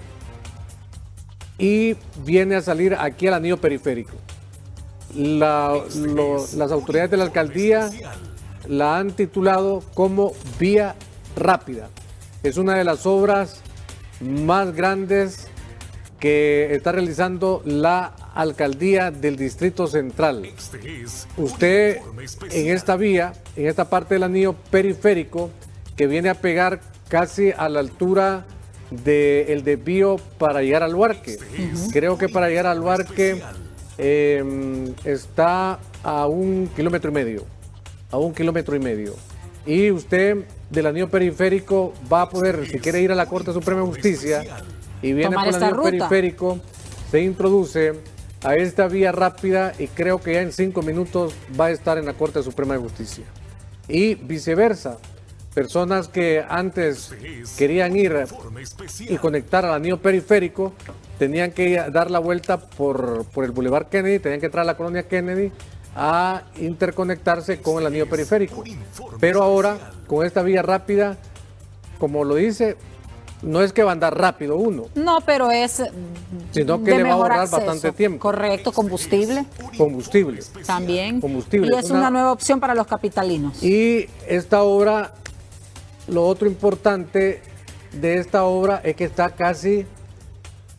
y viene a salir aquí al anillo periférico. La, lo, las autoridades de la alcaldía la han titulado como vía rápida. Es una de las obras más grandes que está realizando la alcaldía del Distrito Central. Usted en esta vía, en esta parte del anillo periférico, que viene a pegar casi a la altura del desvío para llegar al Luarque. Uh-huh. Creo que para llegar al Luarque eh, está a un kilómetro y medio, a un kilómetro y medio. Y usted del anillo periférico va a poder, si quiere ir a la Corte Suprema de Justicia, y viene por el anillo ruta. periférico, se introduce a esta vía rápida y creo que ya en cinco minutos va a estar en la Corte Suprema de Justicia. Y viceversa, personas que antes querían ir y conectar al anillo periférico, tenían que dar la vuelta por, por el Boulevard Kennedy, tenían que entrar a la colonia Kennedy a interconectarse con el anillo periférico. Pero ahora, con esta vía rápida, como lo dice, no es que va a andar rápido uno. No, pero es sino que le va a ahorrar acceso. bastante tiempo. Correcto, combustible. Combustible. También. Combustible. Y es, es una, una nueva opción para los capitalinos. Y esta obra, lo otro importante de esta obra es que está casi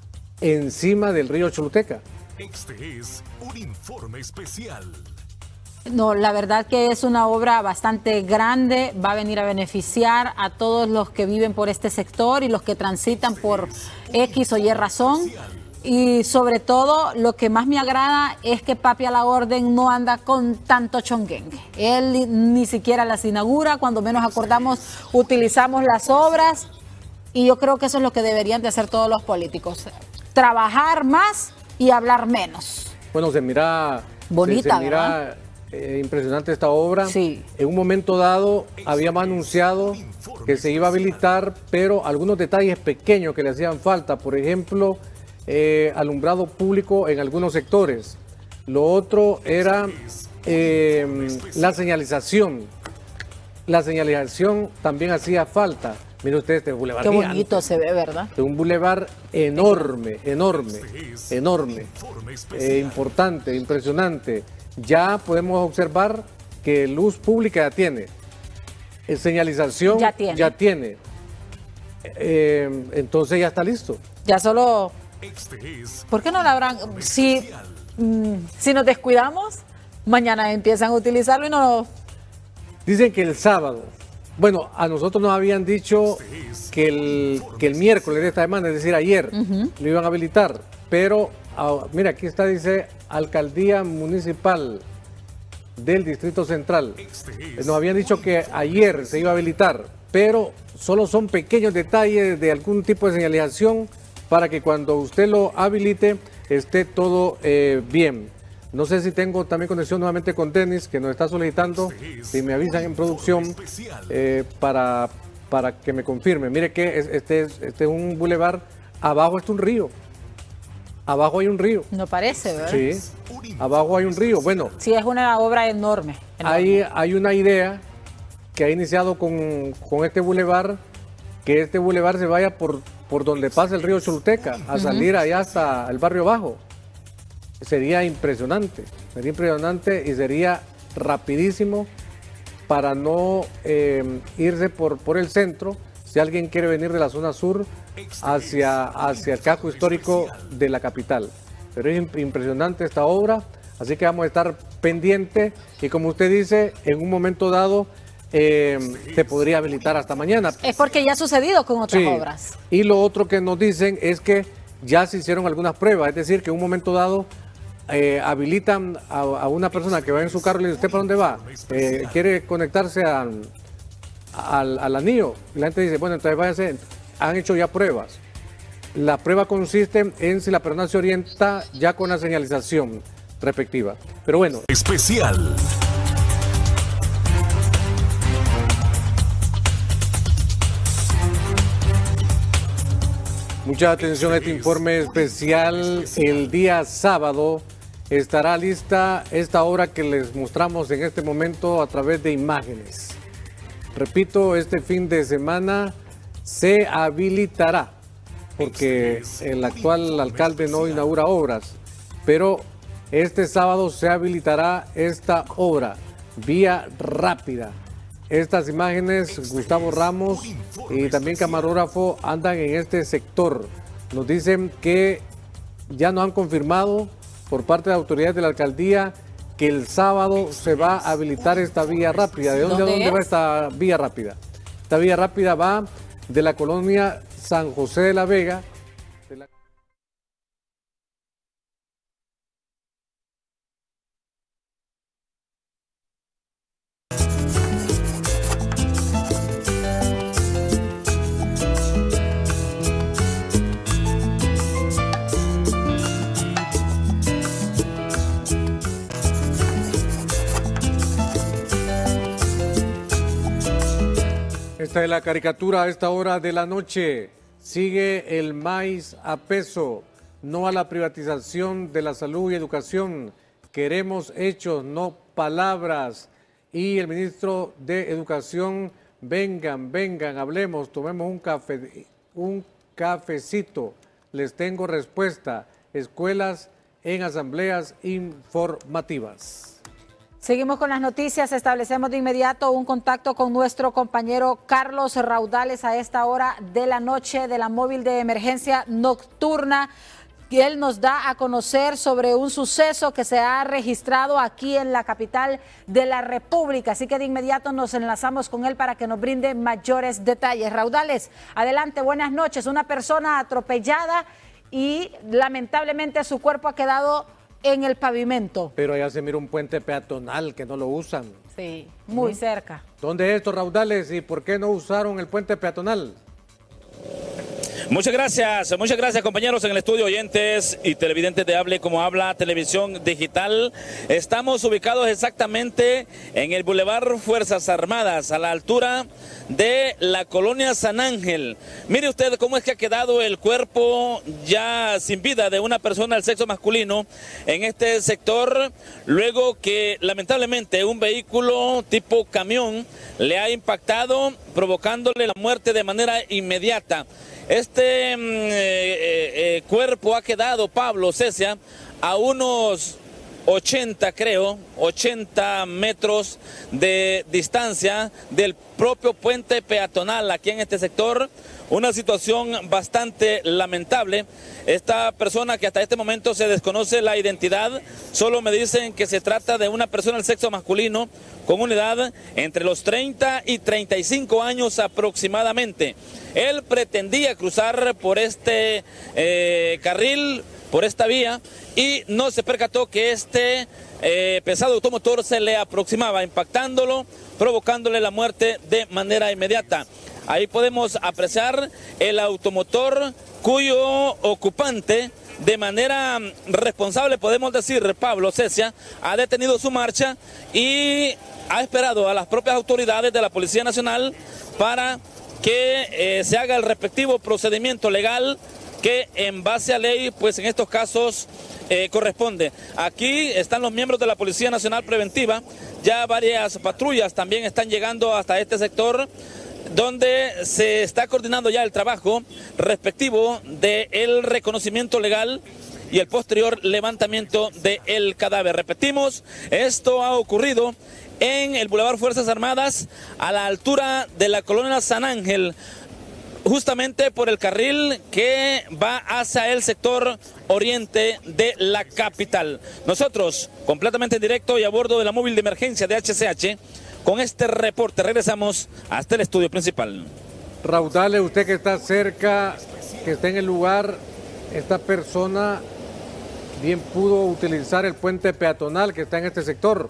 encima del río Choluteca. Este es un informe especial. No, la verdad que es una obra bastante grande, va a venir a beneficiar a todos los que viven por este sector y los que transitan por X o Y razón. Y sobre todo, lo que más me agrada es que Papi a la Orden no anda con tanto chonguengue. Él ni, ni siquiera las inaugura, cuando menos acordamos utilizamos las obras, y yo creo que eso es lo que deberían de hacer todos los políticos. Trabajar más y hablar menos. Bueno, se mira... Bonita, se, se mira, ¿verdad? Eh, impresionante esta obra. Sí. En un momento dado habíamos anunciado que se iba a habilitar, pero algunos detalles pequeños que le hacían falta, por ejemplo, eh, alumbrado público en algunos sectores. Lo otro era eh, la señalización. La señalización también hacía falta. Miren ustedes este bulevar. Qué bonito se ve, ¿verdad? Un bulevar enorme, enorme, enorme, eh, importante, impresionante. Ya podemos observar que luz pública ya tiene, eh, señalización ya tiene, ya tiene. Eh, entonces ya está listo. Ya solo... ¿Por qué no la habrán? Si, mm, si nos descuidamos, mañana empiezan a utilizarlo y no... Dicen que el sábado, bueno, a nosotros nos habían dicho que el, que el miércoles de esta semana, es decir, ayer, uh-huh. lo iban a habilitar, pero... Ah, mira, aquí está, dice Alcaldía Municipal del Distrito Central. Nos habían dicho que ayer se iba a habilitar, pero solo son pequeños detalles de algún tipo de señalización para que cuando usted lo habilite esté todo eh, bien. No sé si tengo también conexión nuevamente con Denis, que nos está solicitando, si me avisan en producción, eh, para, para que me confirme. Mire que este es, este es un bulevar, abajo está un río. Abajo hay un río. No parece, ¿verdad? Sí, abajo hay un río. Bueno. Sí, es una obra enorme. enorme. Hay, hay una idea que ha iniciado con, con este bulevar, que este bulevar se vaya por, por donde pasa el río Choluteca, a salir uh-huh. allá hasta el barrio bajo. Sería impresionante, sería impresionante y sería rapidísimo para no eh, irse por, por el centro. Si alguien quiere venir de la zona sur hacia, hacia el casco histórico de la capital. Pero es impresionante esta obra, así que vamos a estar pendientes y como usted dice, en un momento dado eh, se podría habilitar hasta mañana. Es porque ya ha sucedido con otras sí. obras. Y lo otro que nos dicen es que ya se hicieron algunas pruebas, es decir, que en un momento dado eh, habilitan a, a una persona que va en su carro y le dice, ¿usted para dónde va? Eh, ¿Quiere conectarse a... Al, al anillo? La gente dice, bueno, entonces váyase. Han hecho ya pruebas. La prueba consiste en si la persona se orienta ya con la señalización respectiva. Pero bueno. Especial. Mucha atención a este informe especial. El día sábado estará lista esta obra que les mostramos en este momento a través de imágenes. Repito, este fin de semana se habilitará, porque el actual alcalde no inaugura obras, pero este sábado se habilitará esta obra, vía rápida. Estas imágenes, Gustavo Ramos y también camarógrafo andan en este sector. Nos dicen que ya nos han confirmado por parte de autoridades de la alcaldía que el sábado se va a habilitar esta vía rápida. ¿De dónde, ¿Dónde, ¿dónde va esta vía rápida? Esta vía rápida va de la colonia San José de la Vega. De la... Esta es la caricatura a esta hora de la noche. Sigue el maíz a peso, no a la privatización de la salud y educación. Queremos hechos, no palabras. Y el ministro de Educación, vengan, vengan, hablemos, tomemos un café, un cafecito. Les tengo respuesta. Escuelas en asambleas informativas. Seguimos con las noticias. Establecemos de inmediato un contacto con nuestro compañero Carlos Raudales a esta hora de la noche de la móvil de emergencia nocturna. que él nos da a conocer sobre un suceso que se ha registrado aquí en la capital de la República. Así que de inmediato nos enlazamos con él para que nos brinde mayores detalles. Raudales, adelante, buenas noches. Una persona atropellada y lamentablemente su cuerpo ha quedado en el pavimento. Pero allá se mira un puente peatonal que no lo usan. Sí, muy ¿Mm? cerca. ¿Dónde es esto, Raudales? ¿Y por qué no usaron el puente peatonal? Muchas gracias, muchas gracias compañeros en el estudio, oyentes y televidentes de Hable Como Habla Televisión Digital. Estamos ubicados exactamente en el Boulevard Fuerzas Armadas, a la altura de la colonia San Ángel. Mire usted cómo es que ha quedado el cuerpo ya sin vida de una persona del sexo masculino en este sector, luego que lamentablemente un vehículo tipo camión le ha impactado, provocándole la muerte de manera inmediata. Este eh, eh, cuerpo ha quedado, Pablo, Cecia, a unos ochenta, creo, ochenta metros de distancia del propio puente peatonal aquí en este sector. Una situación bastante lamentable. Esta persona, que hasta este momento se desconoce la identidad, solo me dicen que se trata de una persona del sexo masculino con una edad entre los treinta y treinta y cinco años aproximadamente. Él pretendía cruzar por este eh, carril, por esta vía, y no se percató que este eh, pesado automotor se le aproximaba, impactándolo, provocándole la muerte de manera inmediata. Ahí podemos apreciar el automotor cuyo ocupante, de manera responsable, podemos decir, Pablo, Cecia, ha detenido su marcha y ha esperado a las propias autoridades de la Policía Nacional para que eh, se haga el respectivo procedimiento legal que en base a ley, pues en estos casos eh, corresponde. Aquí están los miembros de la Policía Nacional Preventiva, ya varias patrullas también están llegando hasta este sector, donde se está coordinando ya el trabajo respectivo del reconocimiento legal y el posterior levantamiento del cadáver. Repetimos, esto ha ocurrido en el Boulevard Fuerzas Armadas, a la altura de la colonia San Ángel, justamente por el carril que va hacia el sector oriente de la capital. Nosotros, completamente en directo y a bordo de la móvil de emergencia de H C H, con este reporte regresamos hasta el estudio principal. Raudales, usted que está cerca, que está en el lugar, esta persona bien pudo utilizar el puente peatonal que está en este sector.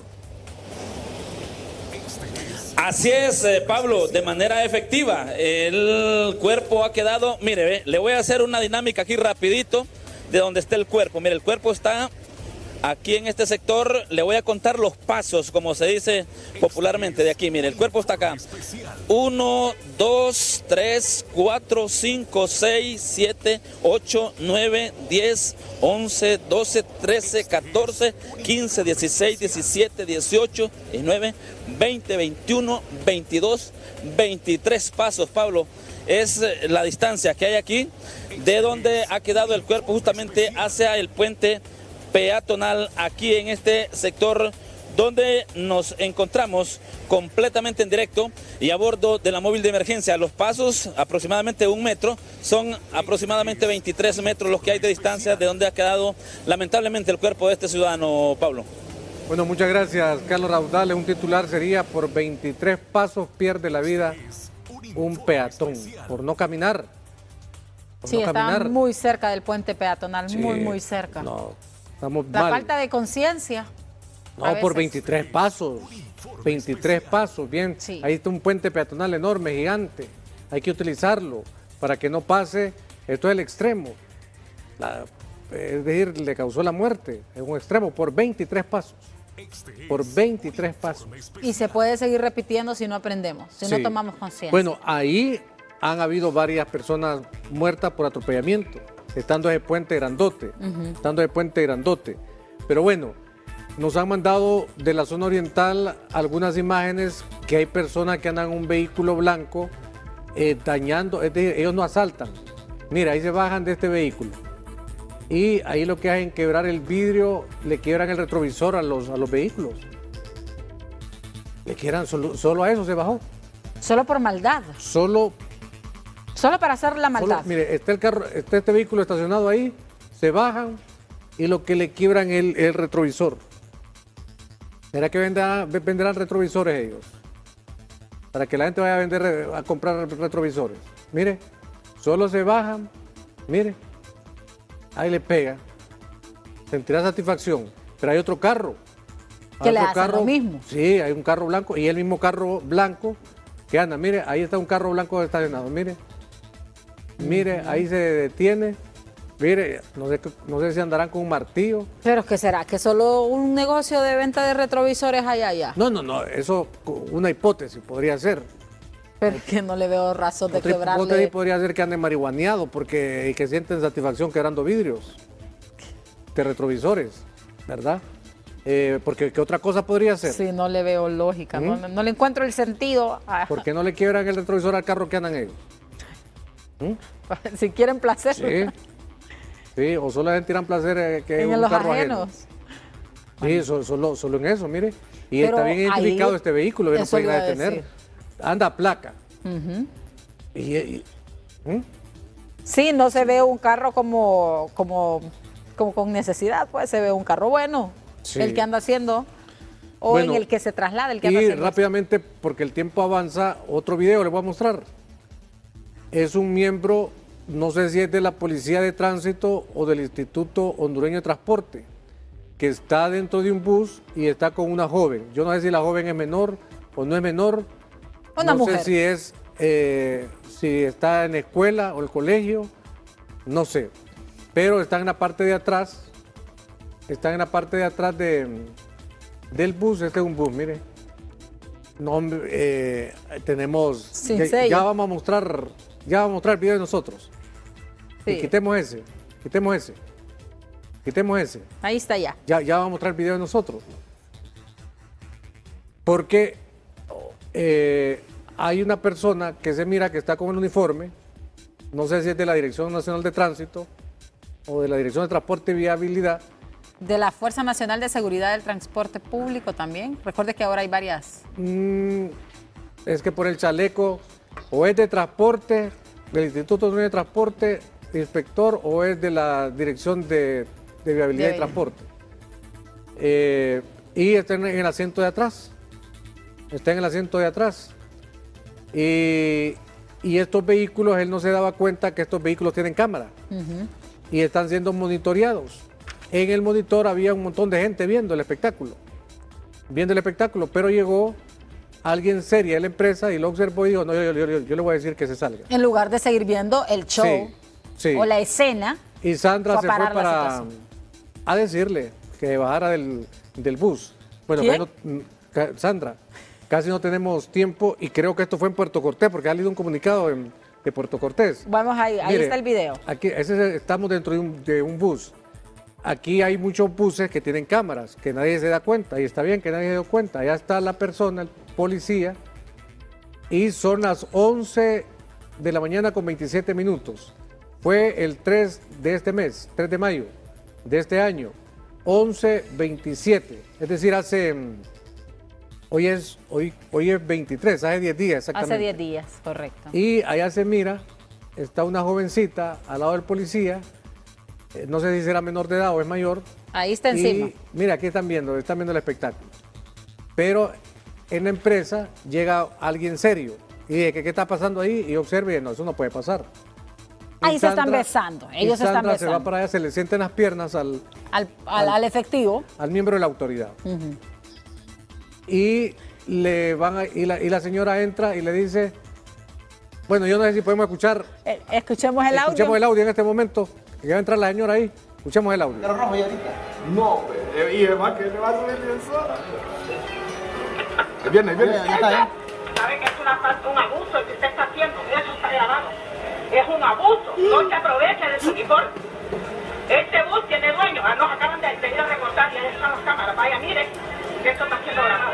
Así es, eh, Pablo, de manera efectiva. El cuerpo ha quedado, mire, ve, le voy a hacer una dinámica aquí rapidito de donde está el cuerpo. Mire, el cuerpo está aquí en este sector. Le voy a contar los pasos, como se dice popularmente de aquí. Mire, el cuerpo está acá. Uno, dos, tres, cuatro, cinco, seis, siete, ocho, nueve, diez, once, doce, trece, catorce, quince, dieciséis, diecisiete, dieciocho, diecinueve, veinte, veintiuno, veintidós, veintitrés pasos, Pablo. Es la distancia que hay aquí de donde ha quedado el cuerpo justamente hacia el puente peatonal aquí en este sector donde nos encontramos completamente en directo y a bordo de la móvil de emergencia. Los pasos, aproximadamente un metro, son aproximadamente veintitrés metros los que hay de distancia de donde ha quedado lamentablemente el cuerpo de este ciudadano, Pablo. Bueno, muchas gracias, Carlos Raudales. Un titular sería: por veintitrés pasos pierde la vida un peatón, por no caminar. Por sí, no está caminar. muy cerca del puente peatonal, Sí, muy, muy cerca. No, estamos La mal. falta de conciencia. No, por veintitrés pasos, veintitrés pasos, bien, sí. Ahí está un puente peatonal enorme, gigante, hay que utilizarlo para que no pase, esto es el extremo, la, es decir, le causó la muerte, es un extremo, por veintitrés pasos, por veintitrés pasos. Y se puede seguir repitiendo si no aprendemos, si sí. no tomamos conciencia. Bueno, ahí han habido varias personas muertas por atropellamiento, estando ese puente grandote, uh-huh. estando ese puente grandote, pero bueno, nos han mandado de la zona oriental algunas imágenes que hay personas que andan en un vehículo blanco eh, dañando, es decir, ellos no asaltan. Mira, ahí se bajan de este vehículo y ahí lo que hacen es quebrar el vidrio, le quiebran el retrovisor a los, a los vehículos. Le quieran, solo, solo a eso se bajó. Solo por maldad. Solo. Solo para hacer la maldad. Solo, mire, está el carro, está este vehículo estacionado ahí se bajan y lo que le quiebran es el, el retrovisor. ¿Será que venderán, venderán retrovisores ellos? Para que la gente vaya a vender, a comprar retrovisores. Mire, solo se bajan, mire, ahí le pega. Sentirá satisfacción. Pero hay otro carro. Que le otro hacen carro, lo mismo. Sí, hay un carro blanco y el mismo carro blanco que anda. Mire, ahí está un carro blanco estacionado. Mire, mire, ahí se detiene. Mire, no sé, no sé si andarán con un martillo. Pero ¿qué será? ¿Que solo un negocio de venta de retrovisores hay allá? No, no, no, eso una hipótesis podría ser. Pero que no le veo razón de Otra quebrarle. hipótesis podría ser que anden marihuaneado porque y que sienten satisfacción quebrando vidrios de retrovisores, ¿verdad? Eh, porque ¿qué otra cosa podría ser? Sí, no le veo lógica, ¿Mm? no, no le encuentro el sentido. a- ¿Por qué no le quiebran el retrovisor al carro que andan ellos? ¿Mm? Si quieren placer. Sí, sí, o solo le tiran placer eh, que En un los carro ajenos. ajeno. Sí, so- solo, solo en eso, mire. Y Pero está bien identificado ahí- este vehículo, que no eso pueden le iba a detener. decir. Anda a placa. Ujú. Y, y- ¿Mm? Sí, no se ve un carro como, como, como con necesidad, pues se ve un carro bueno, Sí. el que anda haciendo, o Bueno, en el que se traslada, el que anda Y haciendo. rápidamente, porque el tiempo avanza, otro video les voy a mostrar. Es un miembro, no sé si es de la Policía de Tránsito o del Instituto Hondureño de Transporte, que está dentro de un bus y está con una joven. Yo no sé si la joven es menor o no es menor. Una no mujer. sé si es, eh, si está en la escuela o el colegio, no sé. Pero están en la parte de atrás, están en la parte de atrás de, del bus. Este es un bus, mire. No, eh, tenemos, Sin ya, sello. ya vamos a mostrar, ya vamos a mostrar el video de nosotros. Sí. Y quitemos ese, quitemos ese, quitemos ese. Ahí está ya. Ya, ya vamos a mostrar el video de nosotros. Porque eh, hay una persona que se mira que está con el uniforme, no sé si es de la Dirección Nacional de Tránsito o de la Dirección de Transporte y Viabilidad. De la Fuerza Nacional de Seguridad del Transporte Público también. Recuerde que ahora hay varias. Mm, es que por el chaleco, o es de transporte, del Instituto Hondureño de Transporte, inspector, o es de la Dirección de, de Viabilidad De- y Transporte. Eh, y está en el asiento de atrás. Está en el asiento de atrás. Y, y estos vehículos, él no se daba cuenta que estos vehículos tienen cámara Ujú. y están siendo monitoreados. En el monitor había un montón de gente viendo el espectáculo, viendo el espectáculo, pero llegó alguien seria de la empresa y lo observó y dijo, no, yo, yo- yo- yo le voy a decir que se salga. En lugar de seguir viendo el show Sí, sí. o la escena. Y Sandra fue a se fue parar la para situación. a decirle que bajara del, del bus. Bueno, ¿Quién? que no- ca- Sandra, casi no tenemos tiempo y creo que esto fue en Puerto Cortés, porque ha salido un comunicado en- de Puerto Cortés. Vamos ahí, ahí Mire, está el video. Aquí, ese es- estamos dentro de un, de un bus. Aquí hay muchos buses que tienen cámaras, que nadie se da cuenta, y está bien que nadie se dio cuenta. Allá está la persona, el policía, y son las once de la mañana con veintisiete minutos. Fue el tres de este mes, tres de mayo de este año, once veintisiete, es decir, hace, mm, hoy es, hoy, hoy es veintitrés, hace diez días exactamente. Hace diez días, correcto. Y allá se mira, está una jovencita al lado del policía, eh, no sé si será menor de edad o es mayor. Ahí está encima. Y mira, aquí están viendo, están viendo el espectáculo. Pero en la empresa llega alguien serio y dice, ¿qué, qué está pasando ahí? Y observe, no, eso no puede pasar. Y Ahí se están Sandra- besando, y ellos se están Sandra se va besando. para allá, se le sienten las piernas al, Al, al- al efectivo. al miembro de la autoridad. Ujú. Y le van a- y, la, y la señora entra y le dice, bueno, yo no sé si podemos escuchar. Eh, Escuchemos el audio. Escuchemos el audio en este momento, que va a entrar la señora ahí. Escuchemos el audio. No, pues, y además que le va a subir bien sola. Viene, viene. Ya está, ¿eh? Sabe que es una falta, un abuso el que usted está haciendo, eso está grabado. Es un abuso, no se aproveche de su uniforme. Este bus tiene dueño, ah, nos acaban de venir a recortar y ahí están las cámaras. Vaya, mire, que esto está siendo grabado.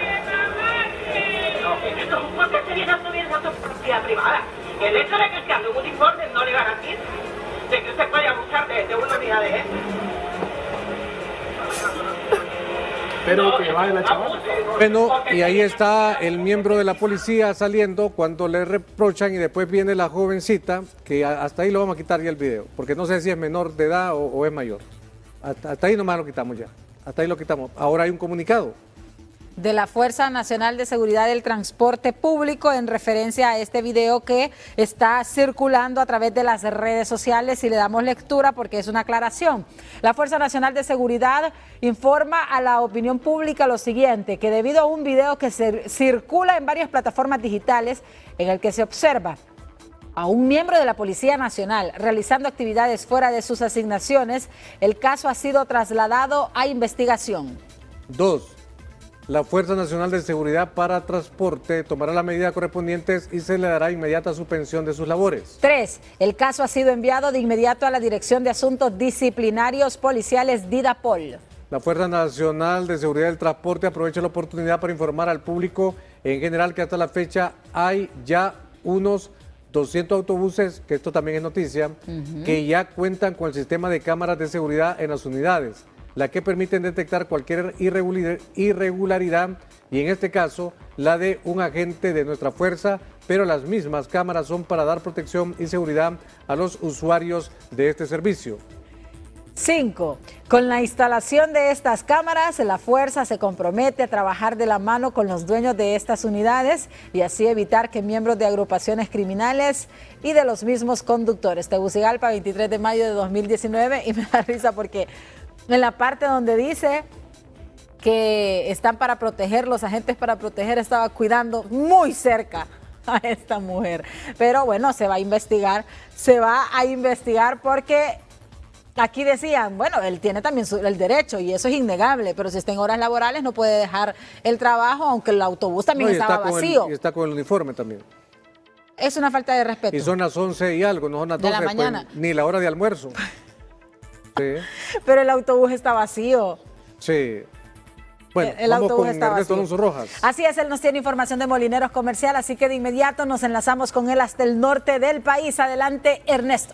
No, esto es un bus que se viene a subir a su propiedad privada. El hecho de que usted ande un uniforme no le garantiza de que usted puede abusar de, de una unidad de esto. Espero que vaya la chavala. Bueno, y ahí está el miembro de la policía saliendo cuando le reprochan y después viene la jovencita, que hasta ahí lo vamos a quitar ya el video, porque no sé si es menor de edad o, o es mayor. Hasta, hasta ahí nomás lo quitamos ya, hasta ahí lo quitamos. Ahora hay un comunicado de la Fuerza Nacional de Seguridad del Transporte Público en referencia a este video que está circulando a través de las redes sociales y le damos lectura porque es una aclaración. La Fuerza Nacional de Seguridad informa a la opinión pública lo siguiente, que debido a un video que se circula en varias plataformas digitales en el que se observa a un miembro de la Policía Nacional realizando actividades fuera de sus asignaciones, el caso ha sido trasladado a investigación. Dos. La Fuerza Nacional de Seguridad para Transporte tomará las medidas correspondientes y se le dará inmediata suspensión de sus labores. Tres. El caso ha sido enviado de inmediato a la Dirección de Asuntos Disciplinarios Policiales DIDAPOL. La Fuerza Nacional de Seguridad del Transporte aprovecha la oportunidad para informar al público en general que hasta la fecha hay ya unos doscientos autobuses, que esto también es noticia, uh-huh. que ya cuentan con el sistema de cámaras de seguridad en las unidades, la que permiten detectar cualquier irregularidad y en este caso la de un agente de nuestra fuerza, pero las mismas cámaras son para dar protección y seguridad a los usuarios de este servicio. Cinco. Con la instalación de estas cámaras, la fuerza se compromete a trabajar de la mano con los dueños de estas unidades y así evitar que miembros de agrupaciones criminales y de los mismos conductores. Tegucigalpa, veintitrés de mayo de dos mil diecinueve, y me da risa porque en la parte donde dice que están para proteger, los agentes para proteger, estaba cuidando muy cerca a esta mujer. Pero bueno, se va a investigar, se va a investigar porque aquí decían, bueno, él tiene también su, el derecho y eso es innegable, pero si está en horas laborales no puede dejar el trabajo, aunque el autobús también no, estaba está vacío. El, y está con el uniforme también. Es una falta de respeto. Y son las once y algo, no son las doce, de la mañana. Pues, ni la hora de almuerzo. Sí. Pero el autobús está vacío. Sí. Bueno, el, el vamos autobús con está Ernesto vacío. Alonso Rojas. Así es, él nos tiene información de Molineros Comercial, así que de inmediato nos enlazamos con él hasta el norte del país. Adelante, Ernesto.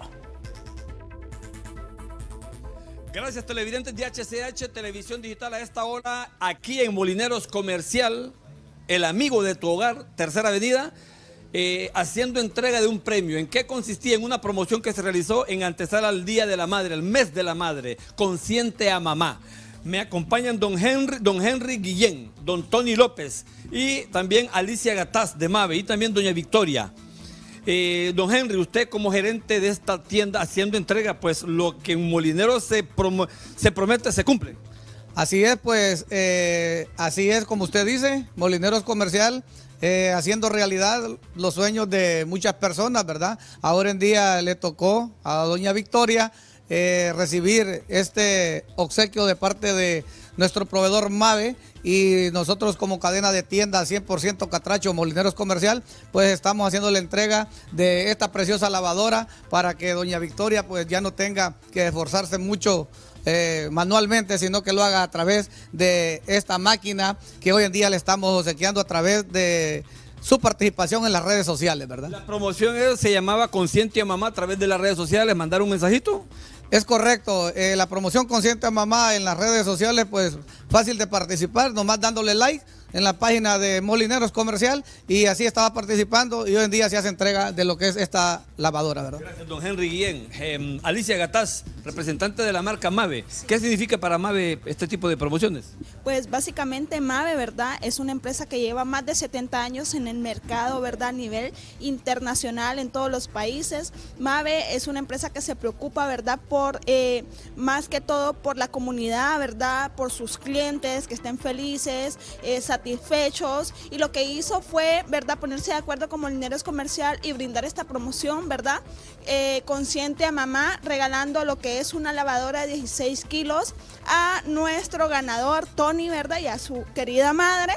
Gracias, televidentes de H C H, Televisión Digital, a esta hora, aquí en Molineros Comercial, el amigo de tu hogar, Tercera Avenida, eh, haciendo entrega de un premio. ¿En qué consistía? En una promoción que se realizó en antesala al Día de la Madre, el mes de la Madre, Consiente a Mamá. Me acompañan don Henry, don Henry Guillén, don Tony López y también Alicia Gataz de MAVE y también doña Victoria. Eh, don Henry, usted como gerente de esta tienda haciendo entrega, pues lo que en Molineros se, promo, se promete se cumple. Así es, pues, eh, así es como usted dice, Molineros Comercial, eh, haciendo realidad los sueños de muchas personas, ¿verdad? Ahora en día le tocó a doña Victoria eh, recibir este obsequio de parte de nuestro proveedor MAVE, y nosotros como cadena de tiendas cien por ciento Catracho Molineros Comercial, pues estamos haciendo la entrega de esta preciosa lavadora para que doña Victoria pues ya no tenga que esforzarse mucho eh, manualmente, sino que lo haga a través de esta máquina que hoy en día le estamos obsequiando a través de su participación en las redes sociales, ¿verdad? La promoción se llamaba Consiente a Mamá a través de las redes sociales, mandar un mensajito. Es correcto, eh, la promoción Consiente a Mamá en las redes sociales, pues fácil de participar, nomás dándole like en la página de Molineros Comercial, y así estaba participando, y hoy en día se hace entrega de lo que es esta lavadora, ¿verdad? Gracias, don Henry Guillén. Eh, Alicia Gataz, representante de la marca MAVE. ¿Qué significa para MAVE este tipo de promociones? Pues básicamente MAVE, ¿verdad? Es una empresa que lleva más de setenta años en el mercado, ¿verdad? A nivel internacional en todos los países. MAVE es una empresa que se preocupa, ¿verdad? Por, eh, más que todo por la comunidad, ¿verdad? Por sus clientes, que estén felices, eh, satisfechos, y lo que hizo fue, ¿verdad? Ponerse de acuerdo con Molineros Comercial y brindar esta promoción, ¿verdad? Eh, Consiente a Mamá, regalando lo que es una lavadora de dieciséis kilos a nuestro ganador Tony, ¿verdad? Y a su querida madre.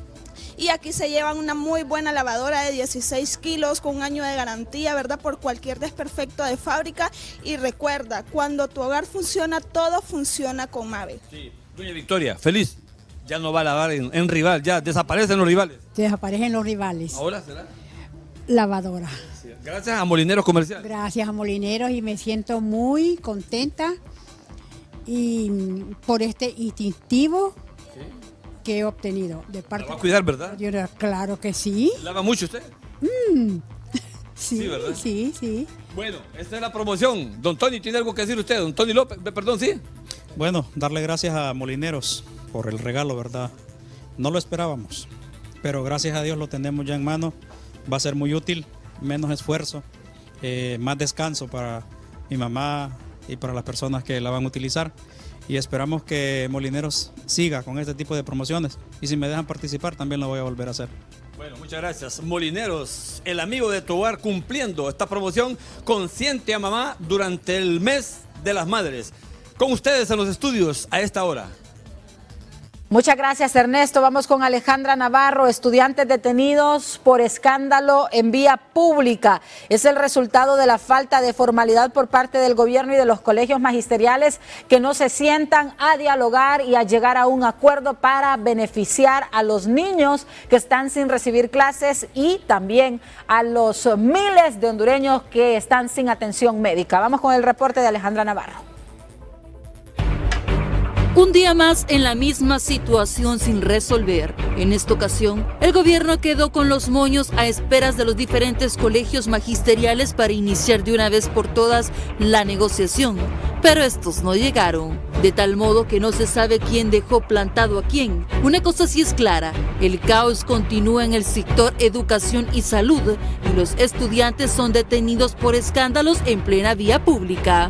Y aquí se llevan una muy buena lavadora de dieciséis kilos con un año de garantía, ¿verdad? Por cualquier desperfecto de fábrica. Y recuerda, cuando tu hogar funciona, todo funciona con MAVE. Sí, doña Victoria, feliz. Ya no va a lavar en, en rival, ya desaparecen los rivales. Desaparecen los rivales. ¿Ahora será? Lavadora. Sí. Gracias a Molineros Comercial. Gracias a Molineros, y me siento muy contenta y por este instintivo, que he obtenido de parte. ¿La va a cuidar, verdad? Yo, claro que sí. ¿Lava mucho usted? Mm. Sí, Sí, ¿verdad? sí, sí. Bueno, esta es la promoción. Don Tony, ¿tiene algo que decir usted? Don Tony López, perdón, sí. Bueno, darle gracias a Molineros por el regalo, ¿verdad? No lo esperábamos, pero gracias a Dios lo tenemos ya en mano. Va a ser muy útil, menos esfuerzo, eh, más descanso para mi mamá y para las personas que la van a utilizar. Y esperamos que Molineros siga con este tipo de promociones. Y si me dejan participar, también lo voy a volver a hacer. Bueno, muchas gracias. Molineros, el amigo de tu hogar, cumpliendo esta promoción Consiente a Mamá durante el mes de las madres. Con ustedes en los estudios a esta hora. Muchas gracias, Ernesto. Vamos con Alejandra Navarro. Estudiantes detenidos por escándalo en vía pública. Es el resultado de la falta de formalidad por parte del gobierno y de los colegios magisteriales que no se sientan a dialogar y a llegar a un acuerdo para beneficiar a los niños que están sin recibir clases y también a los miles de hondureños que están sin atención médica. Vamos con el reporte de Alejandra Navarro. Un día más en la misma situación sin resolver. En esta ocasión, el gobierno quedó con los moños a esperas de los diferentes colegios magisteriales para iniciar de una vez por todas la negociación. Pero estos no llegaron, de tal modo que no se sabe quién dejó plantado a quién. Una cosa sí es clara, el caos continúa en el sector educación y salud y los estudiantes son detenidos por escándalos en plena vía pública.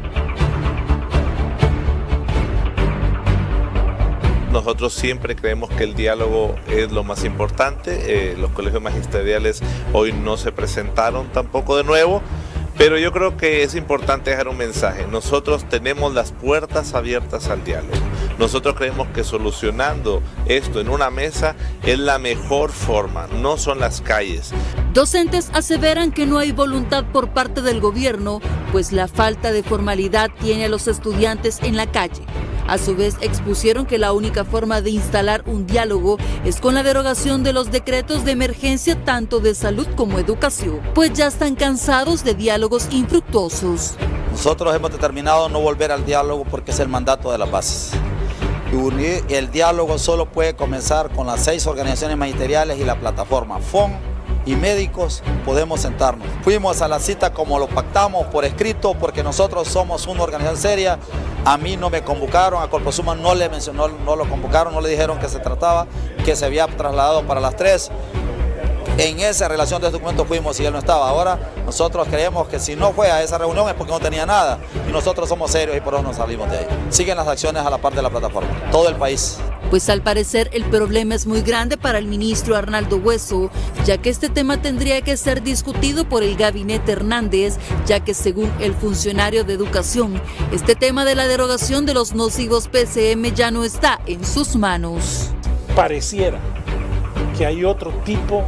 Nosotros siempre creemos que el diálogo es lo más importante. Eh, los colegios magisteriales hoy no se presentaron tampoco de nuevo, pero yo creo que es importante dejar un mensaje. Nosotros tenemos las puertas abiertas al diálogo. Nosotros creemos que solucionando esto en una mesa es la mejor forma, no son las calles. Docentes aseveran que no hay voluntad por parte del gobierno, pues la falta de formalidad tiene a los estudiantes en la calle. A su vez, expusieron que la única forma de instalar un diálogo es con la derogación de los decretos de emergencia tanto de salud como educación, pues ya están cansados de diálogos infructuosos. Nosotros hemos determinado no volver al diálogo porque es el mandato de las bases. Y unir el diálogo solo puede comenzar con las seis organizaciones magisteriales y la plataforma F O N y médicos. Podemos sentarnos. Fuimos a la cita como lo pactamos por escrito porque nosotros somos una organización seria. A mí no me convocaron, a Colposuma no le mencionó, no lo convocaron, no le dijeron que se trataba, que se había trasladado para las tres. En esa relación de documentos fuimos y él no estaba. Ahora nosotros creemos que si no fue a esa reunión es porque no tenía nada. Y nosotros somos serios y por eso nos salimos de ahí. Siguen las acciones a la par de la plataforma, todo el país. Pues al parecer el problema es muy grande para el ministro Arnaldo Hueso, ya que este tema tendría que ser discutido por el gabinete Hernández, ya que según el funcionario de educación, este tema de la derogación de los nocivos P C M ya no está en sus manos. Pareciera que hay otro tipo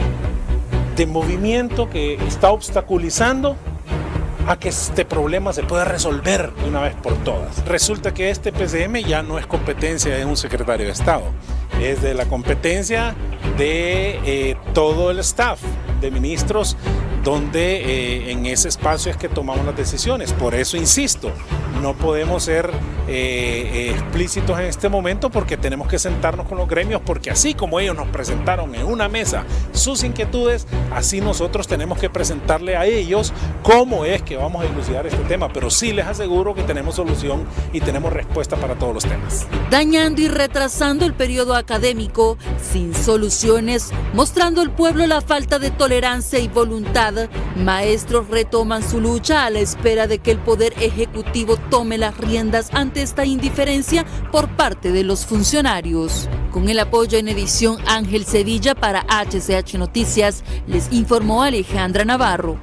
de movimiento que está obstaculizando a que este problema se pueda resolver de una vez por todas. Resulta que este P C M ya no es competencia de un secretario de Estado, es de la competencia de eh, todo el staff de ministros, donde eh, en ese espacio es que tomamos las decisiones. Por eso insisto, no podemos ser eh, eh, explícitos en este momento porque tenemos que sentarnos con los gremios, porque así como ellos nos presentaron en una mesa sus inquietudes, así nosotros tenemos que presentarle a ellos cómo es que vamos a dilucidar este tema, pero sí les aseguro que tenemos solución y tenemos respuesta para todos los temas. Dañando y retrasando el periodo académico, sin soluciones, mostrando al pueblo la falta de tolerancia y voluntad, maestros retoman su lucha a la espera de que el Poder Ejecutivo tome las riendas ante esta indiferencia por parte de los funcionarios. Con el apoyo en edición Ángel Sevilla para H C H Noticias, les informó Alejandra Navarro.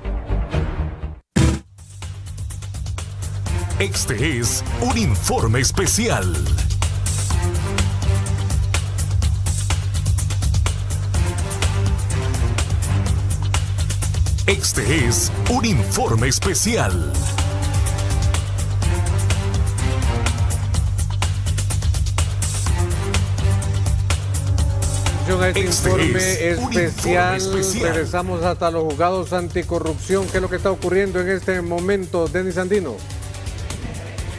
Este es un informe especial. Este es un informe especial. A este, este informe, es un especial. informe especial. Regresamos hasta los juzgados anticorrupción. ¿Qué es lo que está ocurriendo en este momento, Denis Andino?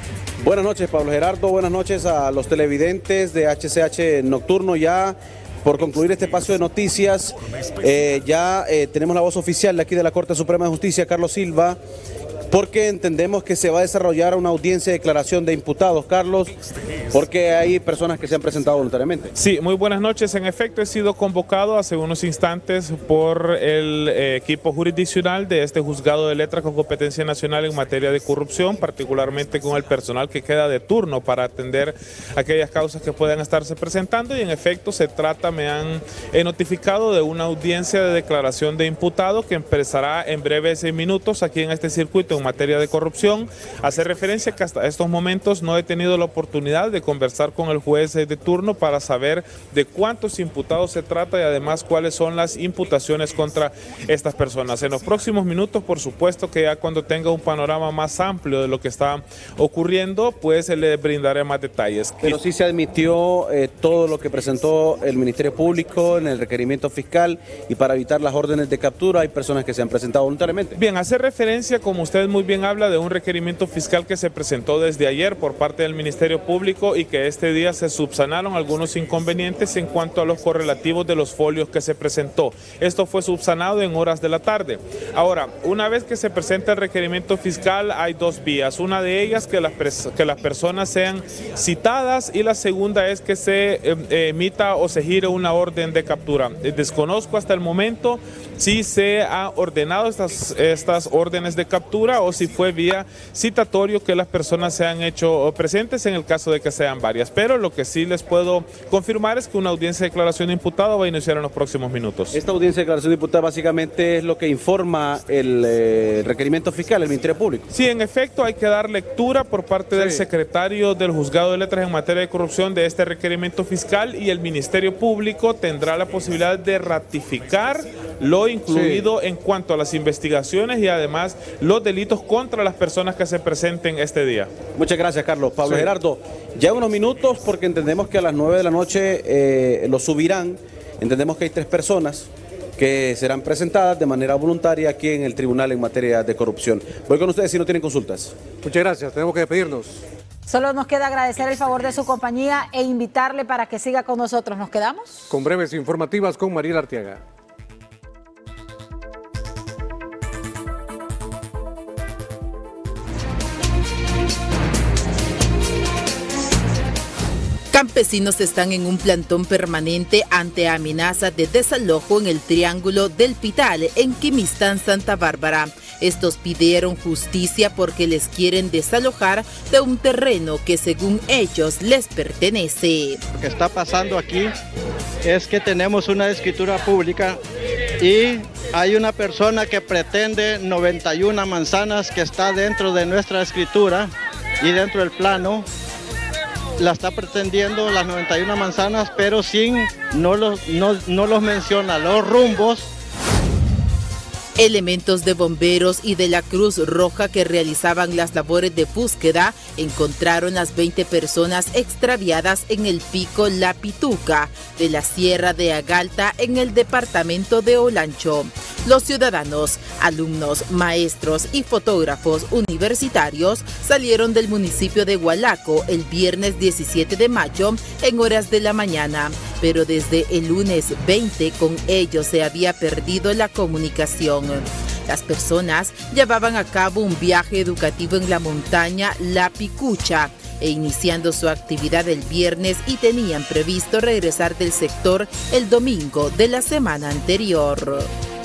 Buenas noches, Pablo Gerardo. Buenas noches a los televidentes de H C H Nocturno. Ya por concluir este espacio de noticias, eh, ya eh, tenemos la voz oficial de aquí de la Corte Suprema de Justicia, Carlos Silva, porque entendemos que se va a desarrollar una audiencia de declaración de imputados, Carlos, porque hay personas que se han presentado voluntariamente. Sí, muy buenas noches. En efecto, he sido convocado hace unos instantes por el eh, equipo jurisdiccional de este juzgado de letras con competencia nacional en materia de corrupción, particularmente con el personal que queda de turno para atender aquellas causas que puedan estarse presentando, y en efecto se trata, me han eh, notificado de una audiencia de declaración de imputados que empezará en breves minutos aquí en este circuito en materia de corrupción. Hace referencia que hasta estos momentos no he tenido la oportunidad de conversar con el juez de turno para saber de cuántos imputados se trata y además cuáles son las imputaciones contra estas personas. En los próximos minutos, por supuesto que ya cuando tenga un panorama más amplio de lo que está ocurriendo, pues le brindaré más detalles. Pero sí se admitió eh, todo lo que presentó el Ministerio Público en el requerimiento fiscal, y para evitar las órdenes de captura hay personas que se han presentado voluntariamente. Bien, hace referencia, como usted muy bien habla, de un requerimiento fiscal que se presentó desde ayer por parte del Ministerio Público y que este día se subsanaron algunos inconvenientes en cuanto a los correlativos de los folios que se presentó. Esto fue subsanado en horas de la tarde. Ahora, una vez que se presenta el requerimiento fiscal, hay dos vías. Una de ellas que las, que las personas sean citadas, y la segunda es que se eh, emita o se gire una orden de captura. Desconozco hasta el momento si se ha ordenado estas, estas órdenes de captura o si fue vía citatorio que las personas se han hecho presentes en el caso de que sean varias. Pero lo que sí les puedo confirmar es que una audiencia de declaración de imputado va a iniciar en los próximos minutos. Esta audiencia de declaración de imputado básicamente es lo que informa el eh, requerimiento fiscal, el Ministerio Público. Sí, en efecto hay que dar lectura por parte sí. del secretario del Juzgado de Letras en materia de corrupción de este requerimiento fiscal, y el Ministerio Público tendrá la posibilidad de ratificar lo incluido sí. en cuanto a las investigaciones y además los delitos contra las personas que se presenten este día. Muchas gracias, Carlos. Pablo sí. Gerardo, ya unos minutos, porque entendemos que a las nueve de la noche eh, lo subirán. Entendemos que hay tres personas que serán presentadas de manera voluntaria aquí en el tribunal en materia de corrupción. Voy con ustedes si no tienen consultas. Muchas gracias, tenemos que despedirnos. Solo nos queda agradecer el favor de su compañía e invitarle para que siga con nosotros. ¿Nos quedamos? Con breves informativas con Mariela Arteaga. Campesinos están en un plantón permanente ante amenazas de desalojo en el Triángulo del Pital, en Quimistán, Santa Bárbara. Estos pidieron justicia porque les quieren desalojar de un terreno que según ellos les pertenece. Lo que está pasando aquí es que tenemos una escritura pública y hay una persona que pretende noventa y una manzanas que está dentro de nuestra escritura y dentro del plano. La está pretendiendo las noventa y una manzanas, pero sin, no los, no, no los menciona los rumbos. Elementos de bomberos y de la Cruz Roja que realizaban las labores de búsqueda encontraron las veinte personas extraviadas en el pico La Pituca de la Sierra de Agalta en el departamento de Olancho. Los ciudadanos, alumnos, maestros y fotógrafos universitarios salieron del municipio de Hualaco el viernes diecisiete de mayo en horas de la mañana, pero desde el lunes veinte con ellos se había perdido la comunicación. Las personas llevaban a cabo un viaje educativo en la montaña La Picucha e iniciando su actividad el viernes y tenían previsto regresar del sector el domingo de la semana anterior.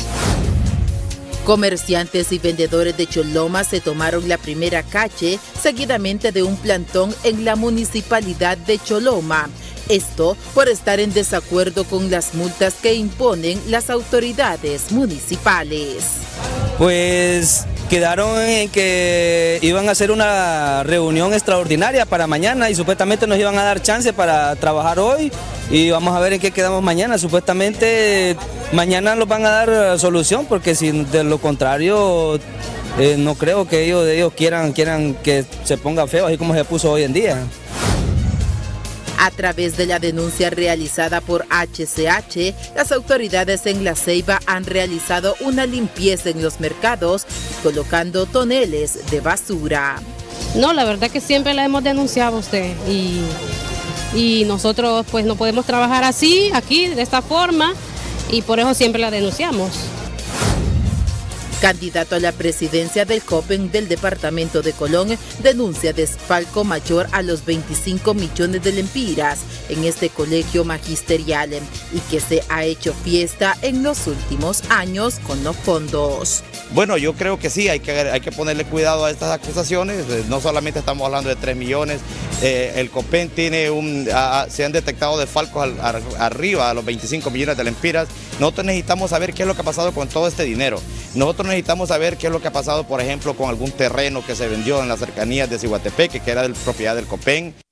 Comerciantes y vendedores de Choloma se tomaron la primera calle seguidamente de un plantón en la municipalidad de Choloma. Esto por estar en desacuerdo con las multas que imponen las autoridades municipales. Pues quedaron en que iban a hacer una reunión extraordinaria para mañana y supuestamente nos iban a dar chance para trabajar hoy y vamos a ver en qué quedamos mañana. Supuestamente mañana nos van a dar solución porque si de lo contrario eh, no creo que ellos, ellos quieran, quieran que se ponga feo así como se puso hoy en día. A través de la denuncia realizada por H C H, las autoridades en La Ceiba han realizado una limpieza en los mercados, colocando toneles de basura. No, la verdad que siempre la hemos denunciado a usted y, y nosotros pues no podemos trabajar así, aquí, de esta forma, y por eso siempre la denunciamos. Candidato a la presidencia del COPEN del departamento de Colón denuncia desfalco mayor a los veinticinco millones de lempiras en este colegio magisterial y que se ha hecho fiesta en los últimos años con los fondos. Bueno, yo creo que sí, hay que, hay que ponerle cuidado a estas acusaciones. No solamente estamos hablando de tres millones, eh, el COPEN tiene un, a, se han detectado desfalcos al, a, arriba a los veinticinco millones de lempiras. Nosotros necesitamos saber qué es lo que ha pasado con todo este dinero. Nosotros necesitamos saber qué es lo que ha pasado, por ejemplo, con algún terreno que se vendió en las cercanías de Ciguatepeque, que era de propiedad del COPEN.